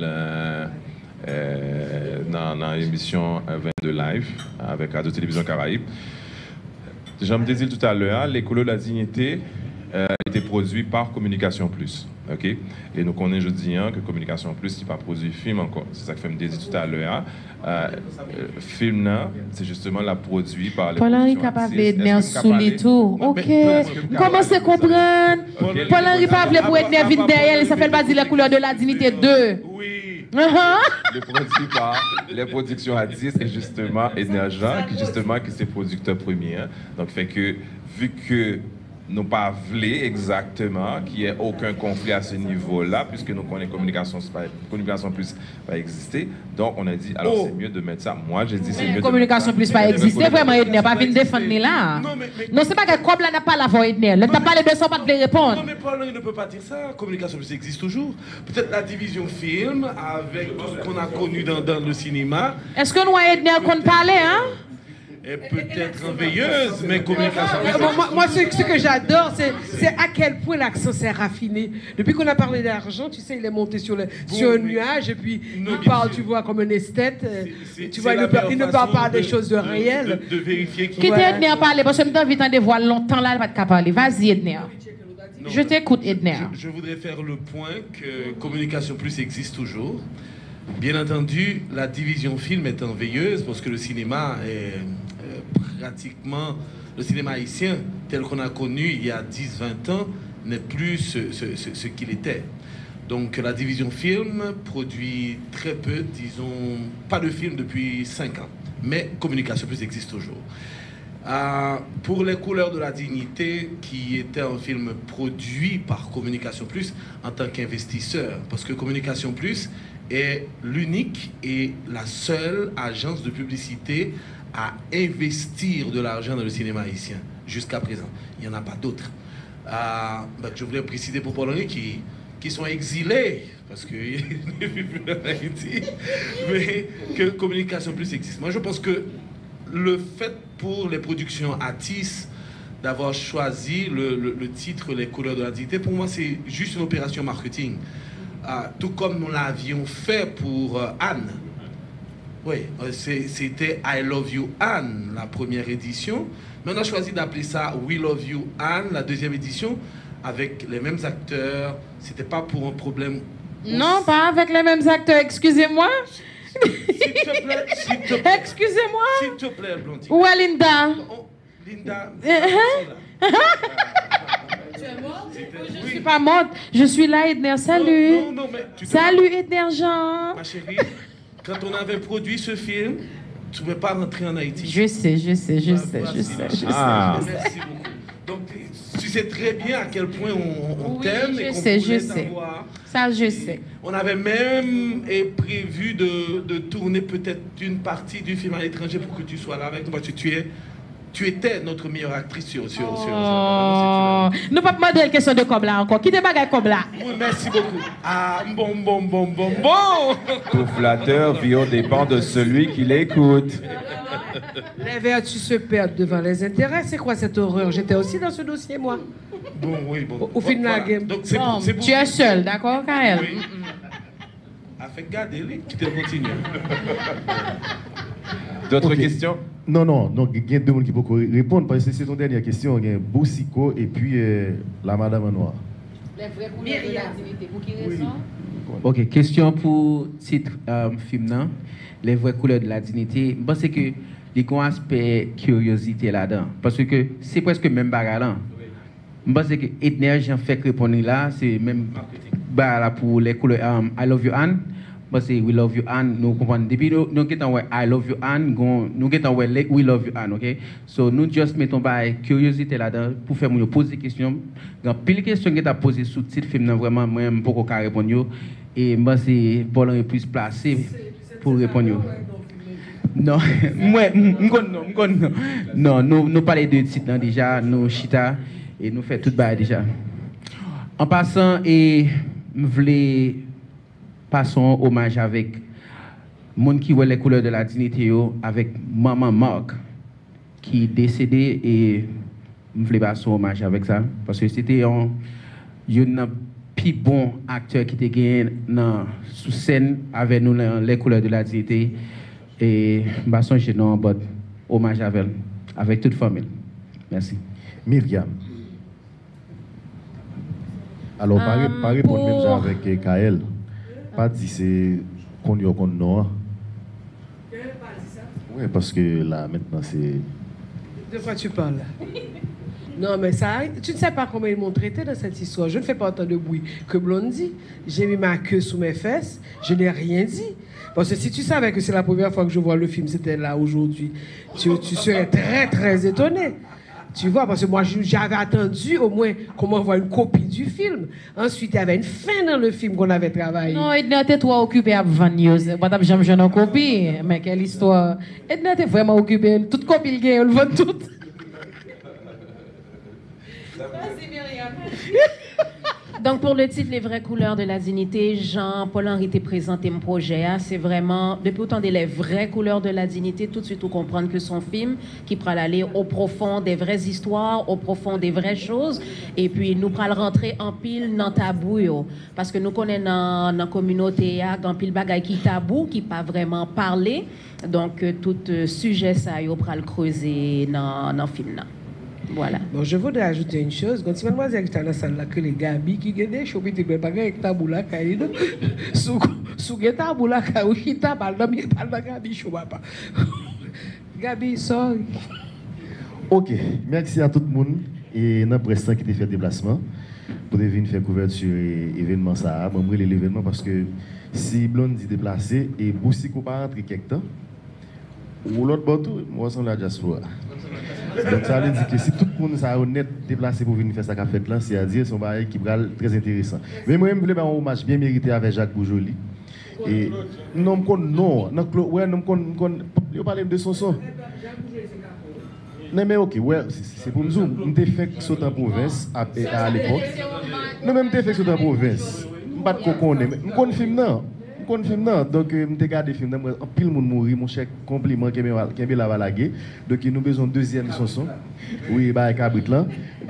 dans l'émission 22 Live avec Radio-Télévision Caraïbe. Je me disais tout à l'heure, les couleurs de la dignité étaient produites par Communication Plus. Okay? Et nous connaissons jeudi que Communication Plus n'est pas produit film encore. C'est ça que je me disais tout à l'heure. Film là, c'est justement la produit par les Paul-Henri capable d'être sous les tout. OK. Comment c'est comprendre? Paul-Henri capable pour être vite derrière, ça fait pas dire la couleur de la dignité 2. Oui. Les produits par les productions à 10 et justement Énergent qui c'est producteur premier. Donc fait que vu que nous pas voulu exactement qu'il n'y ait aucun conflit à ce niveau-là, puisque nous connaissons communication plus pas exister. Donc on a dit, alors c'est mieux de mettre ça. Moi j'ai dit c'est mieux communication plus pas exister, vraiment Edner, pas venir défendre là. Non, c'est pas que comme là n'a pas la voix Edner. Là t'as parlé de ça, pas de répondre. Non mais Paul, il ne peut pas dire ça. Communication plus existe toujours. Peut-être la division film avec tout ce qu'on a connu dans le cinéma. Est-ce que nous Edner qu'on parlait, hein? Et peut-être en veilleuse, mais communication. Moi, ce que j'adore, c'est à quel point l'accent s'est raffiné. Depuis qu'on a parlé d'argent, tu sais, il est monté sur un nuage et puis il parle, tu vois, comme un esthète. Tu vois, il ne parle pas des choses réelles. De vérifier qui t'es Edner parler, parce que je m'invite à des voix longtemps là, il va te parler. Vas-y, Edner. Je t'écoute, Edner. Je voudrais faire le point que Communication Plus existe toujours. Bien entendu, la division film est en veilleuse parce que le cinéma est pratiquement... Le cinéma haïtien, tel qu'on a connu il y a 10-20 ans, n'est plus ce qu'il était. Donc la division film produit très peu, disons, pas de film depuis 5 ans. Mais Communication Plus existe toujours. Pour les couleurs de la dignité, qui était un film produit par Communication Plus en tant qu'investisseur, parce que Communication Plus est l'unique et la seule agence de publicité à investir de l'argent dans le cinéma haïtien jusqu'à présent. Il n'y en a pas d'autres. Je voulais préciser pour Paul-Henri qui sont exilés parce qu'il ne vit plus en Haïti, mais que Communication Plus existe. Moi, je pense que le fait pour les productions Atis d'avoir choisi le titre Les couleurs de la dignité, pour moi, c'est juste une opération marketing. Tout comme nous l'avions fait pour Anne. Oui, c'était I Love You Anne, la première édition. Mais on a choisi d'appeler ça We Love You Anne, la deuxième édition, avec les mêmes acteurs. C'était pas pour un problème... Non, pas avec les mêmes acteurs, excusez-moi. S'il te plaît. Excusez-moi. S'il te plaît, Blondie. Où est Linda? Linda. Je ne suis pas morte. Je suis là, Edner. Salut. Non, mais salut, Edner Jean. Ma chérie, quand on avait produit ce film, tu ne pouvais pas rentrer en Haïti. Je sais. Merci beaucoup. Donc, tu sais très bien à quel point on t'aime et qu'on voulait t'avoir. Ça, je sais. On avait même prévu de tourner peut-être une partie du film à l'étranger pour que tu sois là avec nous, parce que tu es tu étais notre meilleure actrice sur nous pas demander une question de comme là encore. Qui te bagaille comme là? Oui, merci beaucoup. Ah, bon. Tout flatteur vit dépend de celui qui l'écoute. Les vertus se perdent devant les intérêts. C'est quoi cette horreur? J'étais aussi dans ce dossier, moi. Bon. Au film de la game. Donc, tu es seul, d'accord, Kael? Oui. Fait garder lui, qui te continue. D'autres questions? Non, il y a deux gens qui peuvent répondre parce que c'est ton dernière question. Il y a Boussico et puis la Madame Noire. Les vraies couleurs de la dignité, pour qui raison? Ok, question pour titre film, non? Les vraies couleurs de la dignité. Je pense que il y a un aspect curiosité là-dedans. Parce que c'est presque le même bagarre là. Je pense que Edner, j'en fais répondre là, c'est même bagarre pour les couleurs I Love You Anne. Parce que We Love You Anne, nous comprenons. Depuis nous avons I Love You Anne, nous avons We Love You Anne, ok? So nous juste mettons la curiosité là-dedans pour faire nous poser des questions. Il y a pile de questions qui sont posées sous le titre film, vraiment, moi, je ne peux pas répondre. Et moi, c'est Paul est plus placé pour répondre. Non, non, nous parlons de titre déjà, nous chita et nous faisons tout ça déjà. En passant, et je voulais passons hommage avec monde qui voit les couleurs de la dignité avec maman Marc qui est décédé et je voulais passer hommage avec ça parce que c'était un plus bon acteur qui était gagné sous scène avec nous les couleurs de la dignité et passons chez nous hommage avec toute famille. Merci. Myriam. Alors pas répondre même ça avec Kael. Pas dit c'est qu'on y a qu'on non. Oui, parce que là maintenant c'est. De quoi tu parles? Non, mais ça, tu ne sais pas comment ils m'ont traité dans cette histoire. Je ne fais pas autant de bruit que Blondie. J'ai mis ma queue sous mes fesses. Je n'ai rien dit. Parce que si tu savais que c'est la première fois que je vois le film, c'était là aujourd'hui, tu serais très, très étonné. Tu vois, parce que moi, j'avais attendu au moins qu'on m'envoie une copie du film. Ensuite, il y avait une fin dans le film qu'on avait travaillé. Non, Edna était trop occupé à vendre. Madame, j'aime une copie. Mais quelle histoire. Edna était vraiment occupé. Toute copie, il gagne, elle vend toute. Donc, pour le titre Les vraies couleurs de la dignité, Jean-Paul-Henri t'a présenté mon projet. C'est vraiment, depuis autant les vraies couleurs de la dignité, tout de suite, on comprend que son film qui pourra aller au profond des vraies histoires, au profond des vraies choses. Et puis, nous pourra rentrer en pile dans tabou. Parce que nous connaissons dans la communauté, dans pile bagaille qui tabou, qui pas vraiment parlé. Donc, tout sujet, ça, on pourra le creuser dans le film. Là. Voilà. Bon, je voudrais ajouter une chose. Quand tu mademoiselle qui est dans la salle là, que les Gabi qui gagnent des choses, tu peux pas gagner avec ta boule là, sous ta boule là, ou chita, parle de Gabi, je ne sais pas. Gabi, sorry. Ok, merci à tout le monde et dans le prestant qui a fait déplacement pour venir faire couverture et événement ça. Je vais l'événement parce que si Blondie déplacé et Boussico pas rentré quelque temps, ou l'autre bateau, moi, c'est la diaspora. Donc ça veut dire que si tout le monde est honnête déplacé pour venir faire sa fête là, c'est-à-dire son bail qui est très intéressant. Mais moi je voulais faire un hommage bien mérité avec Jacques Boujoli. Et non on parle de son son. Non mais OK, ouais, c'est pour nous. On t'a fait sauter en province à l'époque. Non même t'a fait sauter en province. Pas de connaît. On confirme non. Donc, je regarde le film, pile le monde mourit, mon cher compliment qui est la balague. Donc, nous avons besoin de deuxième chanson. Oui, bah, cabrit là.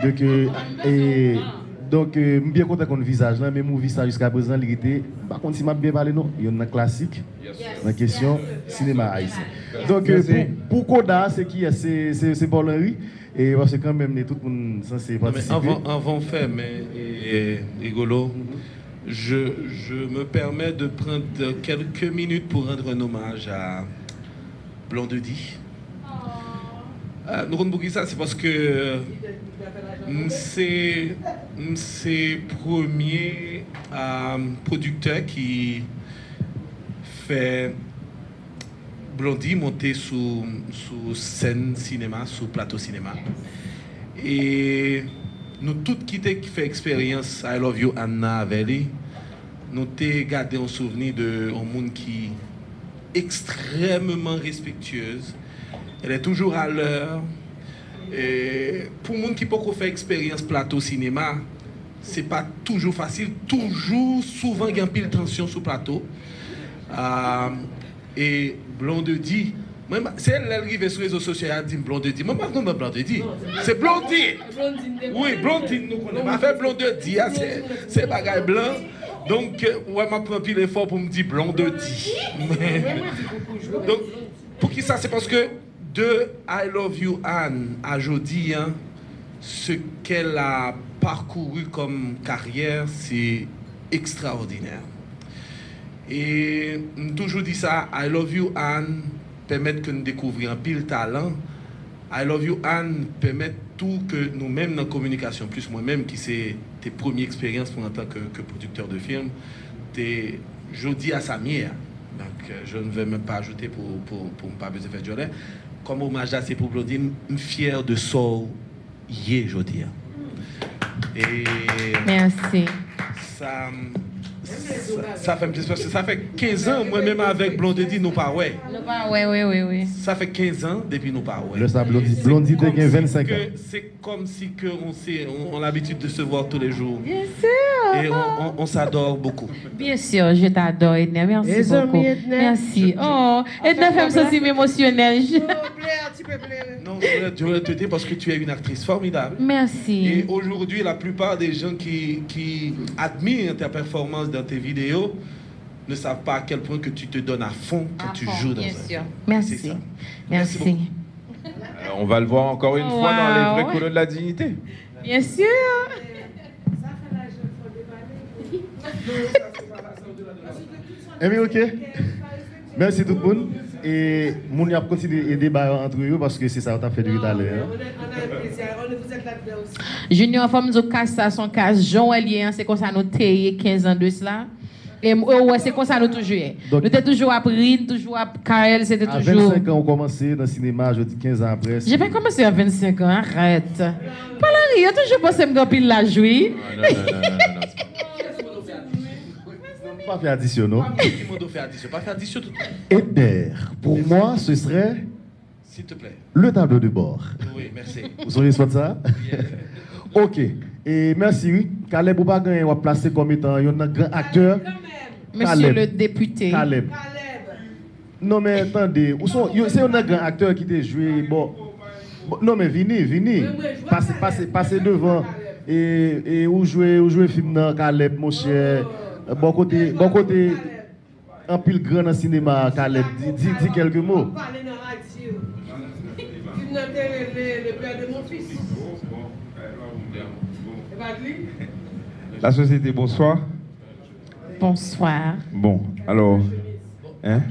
Donc, je suis bien content de mon visage là, mais mon visage jusqu'à présent, il était, par contre, si je bien parlé, non, il y a une classique, la question cinéma haïtien. Donc, pour Koda, c'est qui? C'est Paul-Henri. Et parce que quand même, tout le monde est censé participer. Avant fait, mais rigolo. Je me permets de prendre quelques minutes pour rendre un hommage à Blondie. Nous rendons ça, c'est parce que c'est premier producteur qui fait Blondie monter sous scène cinéma, sous plateau cinéma. Et nous tous qui fait expérience I Love You Anna avec lui, nous avons gardé un souvenir de un monde qui est extrêmement respectueuse. Elle est toujours à l'heure. Pour les gens qui peuvent faire expérience plateau cinéma, c'est pas toujours facile, toujours, souvent, il y a une pile de tension sur le plateau. Et Blondie, c'est elle qui arrive sur les réseaux sociaux et dit Blondie. Moi, je ne sais pas Blondie. C'est Blondie. Oui, Blondie, nous connaissons. Mais avec Blondie, c'est bagaille blanc. Donc, ouais, je prends pile l'effort pour me dire Blondie. Donc, pour qui ça? C'est parce que de I Love You Anne à Jody, hein, ce qu'elle a parcouru comme carrière, c'est extraordinaire. Et toujours dit ça, I Love You Anne permet que nous découvrions un pile talent. I Love You Anne permet tout que nous-mêmes dans la communication, plus moi-même qui c'est tes premières expériences en tant que producteur de film, t'es Jody à sa mère. Donc je ne vais même pas ajouter pour ne pas besoin de faire de comme hommage à c'est pour Blondie, je suis fier de ça Jody. Et merci. Ça fait plus parce que ça fait 15 ans moi-même avec Blondie nous pas ouais. Oui. Ça fait 15 ans depuis nous pas ouais. Le ça Blondie a 25 ans. C'est comme si que on a l'habitude de se voir tous les jours. Bien sûr. Et on s'adore beaucoup. Bien sûr, je t'adore Edna, merci beaucoup. Merci. Oh, Edna fait me sentir émotionnelle. Non, je voulais te dire parce que tu es une actrice formidable. Merci. Et aujourd'hui, la plupart des gens qui admirent ta performance dans tes vidéos ne savent pas à quel point que tu te donnes à fond quand tu joues dans ça. Merci. Merci. On va le voir encore une fois dans les vraies couleurs de la dignité. Bien sûr. Ok. Merci tout le monde. Et mon y a continué à débattre entre eux parce que c'est ça qu'on a fait depuis tout à l'heure. Junior, femme de casse ça son casse Jean-Elien, c'est comme ça nous taillé 15 ans de cela. Et ouais, c'est comme ça nous toujours. Nous étions toujours à Rine, toujours à KL, c'était toujours. À 25 ans, on commençait dans le cinéma, je dis 15 ans après. J'ai pas commencé à 25 ans, arrête. Pas la rire, toujours pensé que je la jouer. Non. Pas faire addition, non? Pas faire addition tout. Eder, pour moi, ce serait. S'il te plaît. Le tableau de bord. Oui, merci. Vous seriez soit ça? Ok. Et merci, oui. Caleb, vous pas gagner, on va placer comme étant un grand acteur. Monsieur Caleb. le député. Caleb. Non, mais attendez. C'est un grand acteur qui t'a joué. Bon. Non, mais venez. Passez devant. Et où jouez film dans Caleb, mon cher. Bon côté, un pile grand dans le cinéma, Caleb. Dis quelques mots. Le père de mon fils. La société, bonsoir. Bonsoir. Bon, alors. Hein?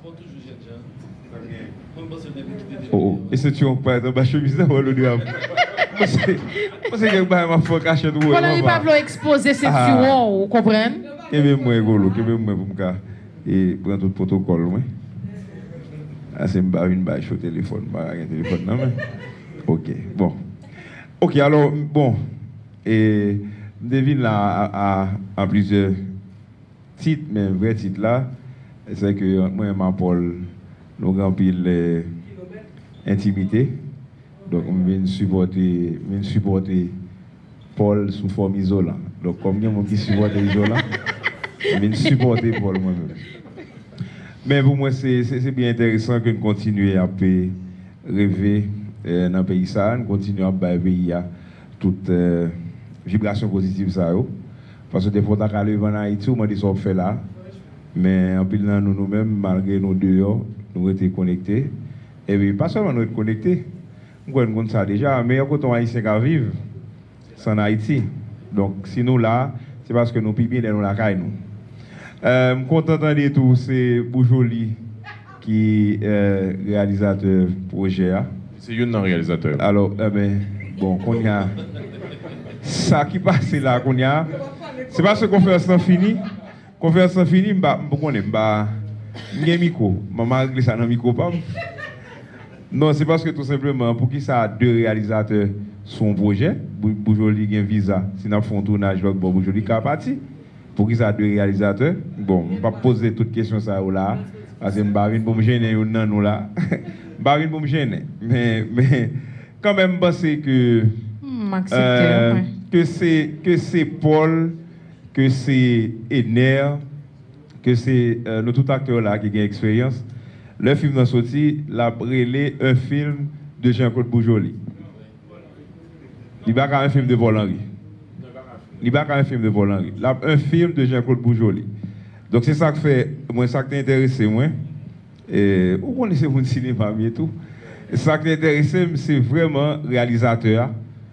Oh, et c'est tu en pas dans ma chemise ou le diable? Moi, c'est que ma foi caché de vous. Voilà, il va pas exposer ces tuons, vous comprenez? Que bien moi golo, que bien moi pour me et prendre tout protocole moi. Ah c'est une bâche au téléphone, pas un téléphone non mais. OK, bon. OK, alors bon et devine là à plusieurs titres mais vrai titre là, c'est que moi et ma Paul nous grand pile intimité. Donc on vient supporter Paul sous forme isolant. Donc comme il y a qui supporte isolant, on vient supporter Paul moi-même. Mais pour moi c'est bien intéressant que nous continuions à rêver dans le pays ça, nous continuons à bailler toute vibration positive ça parce que des fois on lever en Haïti, on dit ça on fait là. Mais en plus nous-mêmes malgré nos dehors, nous étions connectés et puis pas seulement nous être connectés. Nous connaissons ça déjà, mais quand on haïtien qui vivre, c'est en Haïti. Donc, si nous là, c'est parce que nous pipons dans la caille. Je suis content d'entendre tout, c'est Boujoli qui est réalisateur projet. C'est un réalisateur. Alors, bon, qu'on y a. Ça qui passe là, qu'on y a. C'est parce que la conférence est finie. La conférence est finie, je vais micro. Maman a glissé dans le micro. Non, c'est parce que tout simplement, pour qui ça a deux réalisateurs sur un projet, Boujoli a un visa, si nous faisons un tournage, Boujoli est parti. Pour qui ça a deux réalisateurs, bon, je ne vais pas poser toutes les questions ça là, parce que je ne vais pas me gêner, non, là. Je ne vais pas me gêner. Mais quand même penser que c'est Paul, que c'est Edner, que c'est nos tout acteurs là qui ont expérience. Le film est sorti, l'a brûlé un film de Jean-Claude Boujoli. Il n'y a pas un film de Paul Henry. Il n'y a pas un film de Paul Henry. Un film de Jean-Claude Boujoli. Donc c'est ça qui fait, moi, ça qui t'intéresse, moi. Vous connaissez mon cinéma et tout. Ça qui t'intéresse, c'est vraiment réalisateur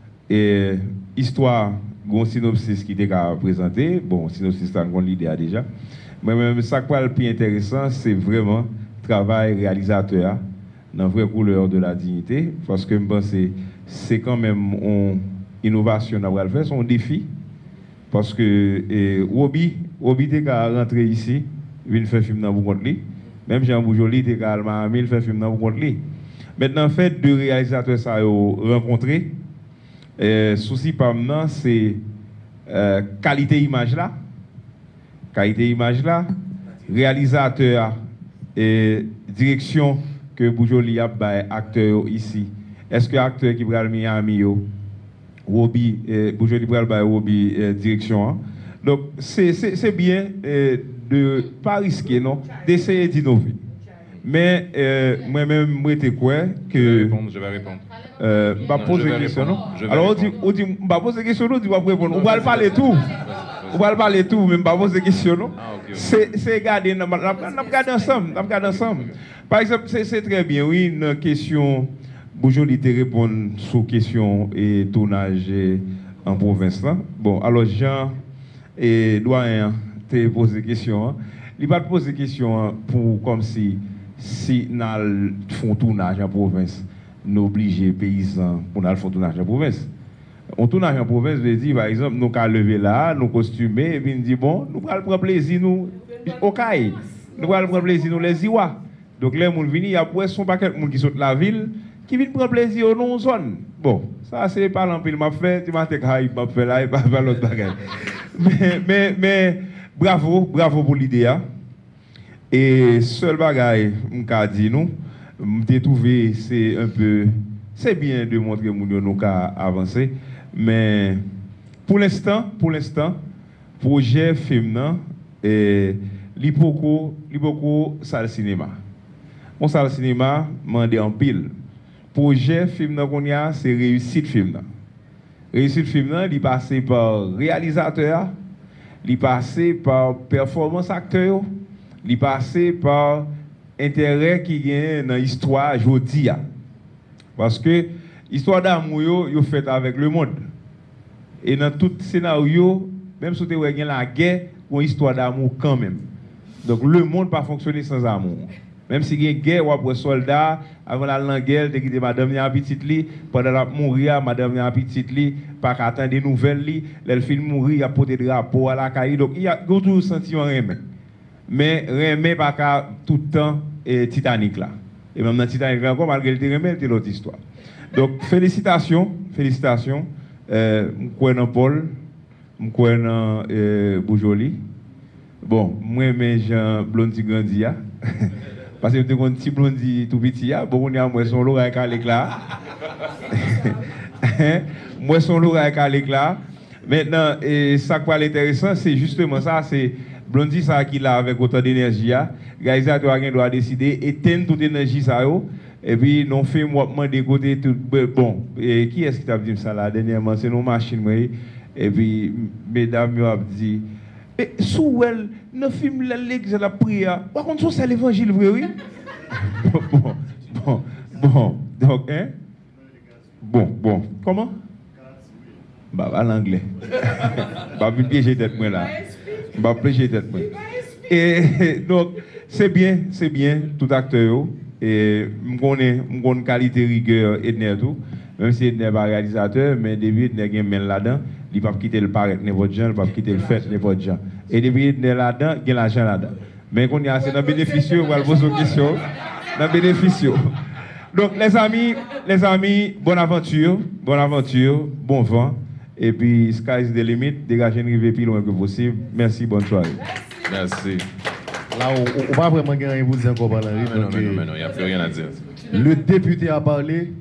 et histoire, un synopsis qui était présenté. Bon, synopsis, on a l'idée déjà. Mais même ça qui est le plus intéressant, c'est vraiment travail réalisateur dans la vraie couleur de la dignité. Parce que je pense que c'est quand même une innovation à faire, c'est un défi. Parce que Roby était rentré ici, il vient faire un film dans vous contre lui. Même Jean Boujoli était calmement il fait un film dans vous contre lui. Maintenant, en fait, deux réalisateurs ça ont rencontré. Souci par maintenant, c'est qualité image là. Qualité image là, réalisateur et direction que Boujoli a bail acteur ici. Est-ce que acteur qui va le Miami Roby Boujoli va le Roby direction hein? Donc c'est bien de pas risquer non, d'essayer d'innover. Mais moi-même moi j'étais quoi que je vais répondre. Bah poser des questions non. Alors on dit bah poser des questions non, tu vas répondre. On va le parler tout. On va le parler tout, même pas poser des questions non. C'est garder on regarder ensemble. Par exemple, c'est très bien oui une question Boujoli te répondre sur question et tournage en province là. Bon, alors Jean et doyen te pose des questions. Hein. Il va te poser des questions pour comme si nous font tournage en province, nous obliger paysans pour nous faire tournage en province. On tournage en province veut dire par exemple nous qu'à lever là, nous costumer et puis nous dit bon, nous allons prendre plaisir nous au caille. Nous allons prendre plaisir nous les Iwa. Donc les gens viennent, il y a pour son paquet de monde qui sont de la ville qui viennent prendre plaisir au non zone. Bon, ça c'est pas l'empile m'a fait, tu m'as fait là et pas l'autre bagage. mais bravo pour l'idée. Et seul bagaille m'ka dit nous, m'ai trouvé c'est bien de montrer que nous ka avancer, mais pour l'instant projet film nan et li beaucoup salle cinéma. Mon salle cinéma mandé en pile. Projet film nan qu'on y a c'est réussite film nan. Réussite film nan il passé par réalisateur, il passé par performance acteur, il passé par intérêt qui gagne dans l'histoire jodi a. Parce que l'histoire d'amour yo fait avec le monde. Et dans tout scénario, même si vous avez la guerre, une histoire d'amour quand même. Donc le monde pas fonctionner sans amour. Même si il y a une guerre ou après soldat, avant la guerre, de quitter madame a petite li, pendant la mourir, madame a petite li, pas attendre des nouvelles li, le film mourir, a porter drapeau à la caille. Donc il y a toujours sentiment remè. Mais remè pas qu'à tout le temps Titanic là. Et même dans Titanic là, malgré le remè, c'est l'autre histoire. Donc félicitations. M'kwen dans Paul, m'kwen dans Boujoli. Bon, moi mais Jean Blondi grandi a. Parce que tu as un petit blondi tout petit, bon, on a moi son lourd avec l'éclat. Moi son lourd avec l'éclat. Maintenant, ça qui est intéressant, c'est justement ça, c'est blondi ça qui a avec autant d'énergie. Le réalisateur doit décider éteindre toute énergie ça et puis non fait moi des côtés tout bon. Et qui est-ce qui t'a dit ça là dernièrement, c'est nos machines et puis mesdames m'ont dit sous elle ne film l'église la prière. Par contre c'est l'évangile vrai oui. Bon. Donc hein? Bon. Comment? Bah à l'anglais. Bah piéger tête moi là. Bah piéger tête moi. Et donc c'est bien tout acteur et m'gonne qualité rigueur Edner tout. Même si Edner pas réalisateur mais depuis Edner gagne main là-dedans. Il ne peut pas quitter le paraître n'importe gens, il ne peut pas quitter le fait n'importe gens. Et depuis qu'il est là-dedans, il y a l'argent là-dedans. Mais quand il y a c'est dans le bénéfice, on va poser une question. Dans le bénéfice. Donc les amis, bonne aventure, bon vent. Et puis, sky is the limit, dégagez une rivière plus loin que possible. Merci, bonne soirée. Merci. Là, on ne va pas vraiment gagner pour dire encore par la rue. Mais non, il n'y a plus rien à dire. Le député a parlé.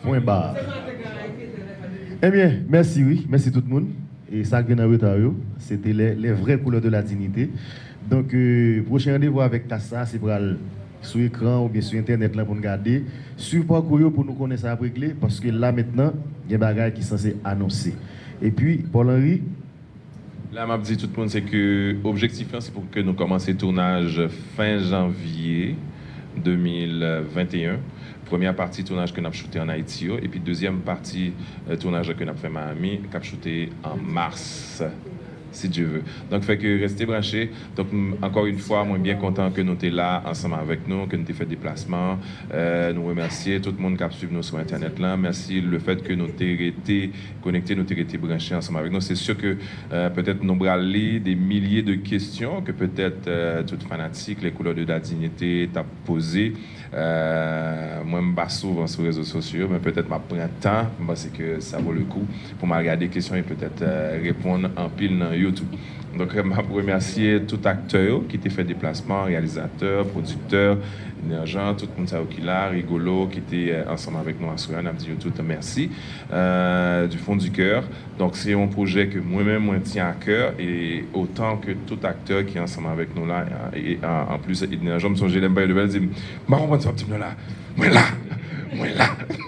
Point barre. Eh bien, merci, oui. Merci tout le monde. Et ça vient en retard, c'était les vraies couleurs de la dignité. Donc, prochain rendez-vous avec Kassa, c'est pour aller sur l'écran ou bien sur Internet là pour nous garder. Suivez parcours pour nous connaître ça après clé, parce que là maintenant, il y a des bagages qui sont censés annoncer. Et puis, Paul-Henri. Là, m'a dit tout le monde, c'est que l'objectif, c'est pour que nous commencions le tournage fin janvier 2021. Première partie tournage que nous avons shooté en Haïti, et puis deuxième partie tournage que nous avons fait à Miami, qui a shooté en mars, si Dieu veut. Donc, fait que restez branchés. Donc, encore une fois, moi, bien content que nous étions là ensemble avec nous, que nous ayons fait déplacement. Nous remercier tout le monde qui a suivi nous sur Internet là. Merci le fait que nous ayons été connectés, nous ayons été branchés ensemble avec nous. C'est sûr que peut-être nous allons lire des milliers de questions que peut-être toutes fanatiques, les couleurs de la dignité, t'as posées. Moi, je me bats souvent sur les réseaux sociaux, mais peut-être je prends le temps, parce que ça vaut le coup, pour me regarder des questions et peut-être répondre en pile dans YouTube. Donc, je remercier tout acteur qui t'a fait déplacement, réalisateur, producteur, énergent, tout le monde qui est là, rigolo, qui était ensemble avec nous à soir. On a dit tout merci du fond du cœur. Donc, c'est un projet que moi-même, moi, tiens à cœur, et autant que tout acteur qui est ensemble avec nous là, et en plus, énergent, me songe, l'aime pas, il dit, je comprends ce petit là. Moi là. Moi là.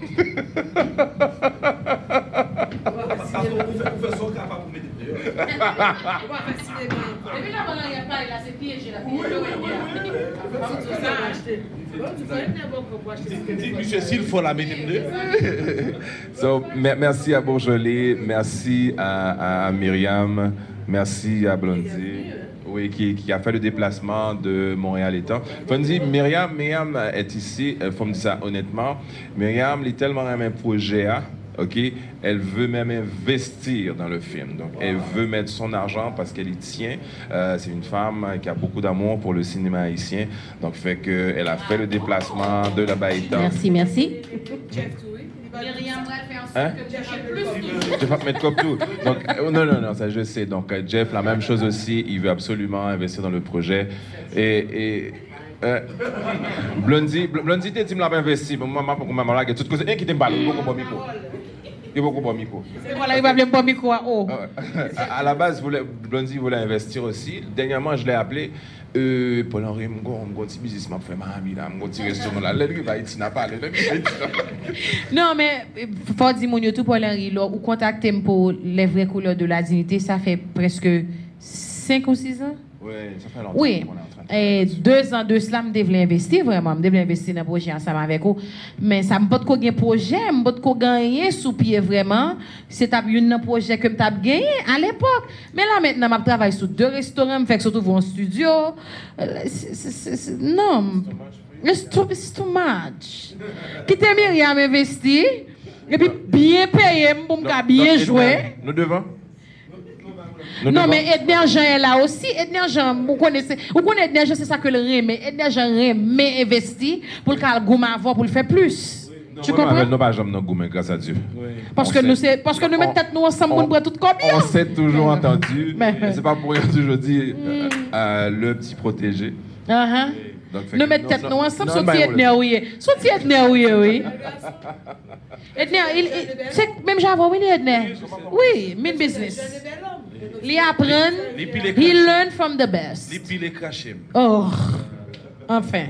S'il faut la mettre So, merci à Bourgeois, merci à Myriam, merci à Blondie. Oui, qui a fait le déplacement de Montréal étant. Faut dire, Myriam est ici, il faut me dire ça honnêtement. Myriam, elle est tellement un projet, ok? Elle veut même investir dans le film. Donc, elle veut mettre son argent parce qu'elle y tient. C'est une femme qui a beaucoup d'amour pour le cinéma haïtien. Donc, fait qu'elle a fait le déplacement de la Baïta. Merci. Hein? Je vais mettre comme tout. Donc, non, ça je sais. Donc, Jeff, la même chose aussi, il veut absolument investir dans le projet. Blondie, t'es dit, il investi. Moi, je suis tout qui t'aime pas, il beaucoup de micro. Il beaucoup de micro. Voilà, il va bien de micro. Oh. À la base, Blondie voulait investir aussi. Dernièrement, je l'ai appelé. Paul-Henri, mon petit business m'a fait ma amie là, mon petit restaurant là, l'aide va ici n'a pas. Non mais faut dire mon YouTube Paul-Henri là, ou contacter pour les vraies couleurs de la dignité, ça fait presque 5 ou 6 ans. Oui, ça fait longtemps. Oui. Et 2 ans de cela, je devais investir vraiment, je devais investir dans le projet ensemble avec vous. Mais ça ne peut pas gagner projet, je ne peux pas gagner sous pied vraiment. C'est un projet que je gagné à l'époque. Mais là maintenant, je travaille sur 2 restaurants, je fais surtout un studio. Non, c'est too much. Quitter Myriam investir, et puis bien payer pour me bien jouer. Nous devons. Non, mais Edner Jean est là aussi. Edner Jean, vous connaissez Edner Jean, c'est ça que le remet. Edner Jean remet investi pour le faire avoir pour le faire plus. Tu comprends? Nous pas jamais dans gourmet, grâce à Dieu. Parce que nous mettons tête nous ensemble pour tout combien. On s'est toujours entendu. C'est pas pour rien que je dis le petit protégé. Nous mettons tête nous ensemble, sorti Edner oui. Sorti Edner oui. Edner, même j'avais oui Edner. Oui, min business. Li apprend, he learn from the best. Li pile craché. Oh, enfin.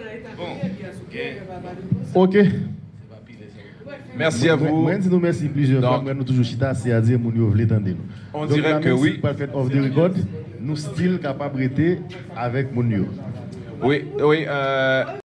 Ok. Merci à vous. Moi, nous merci plusieurs fois. Nous toujours chita, c'est à dire mon yo vle tande nous. On dirait que oui. Par fait off the record, nous style capable avec mon yo. Oui.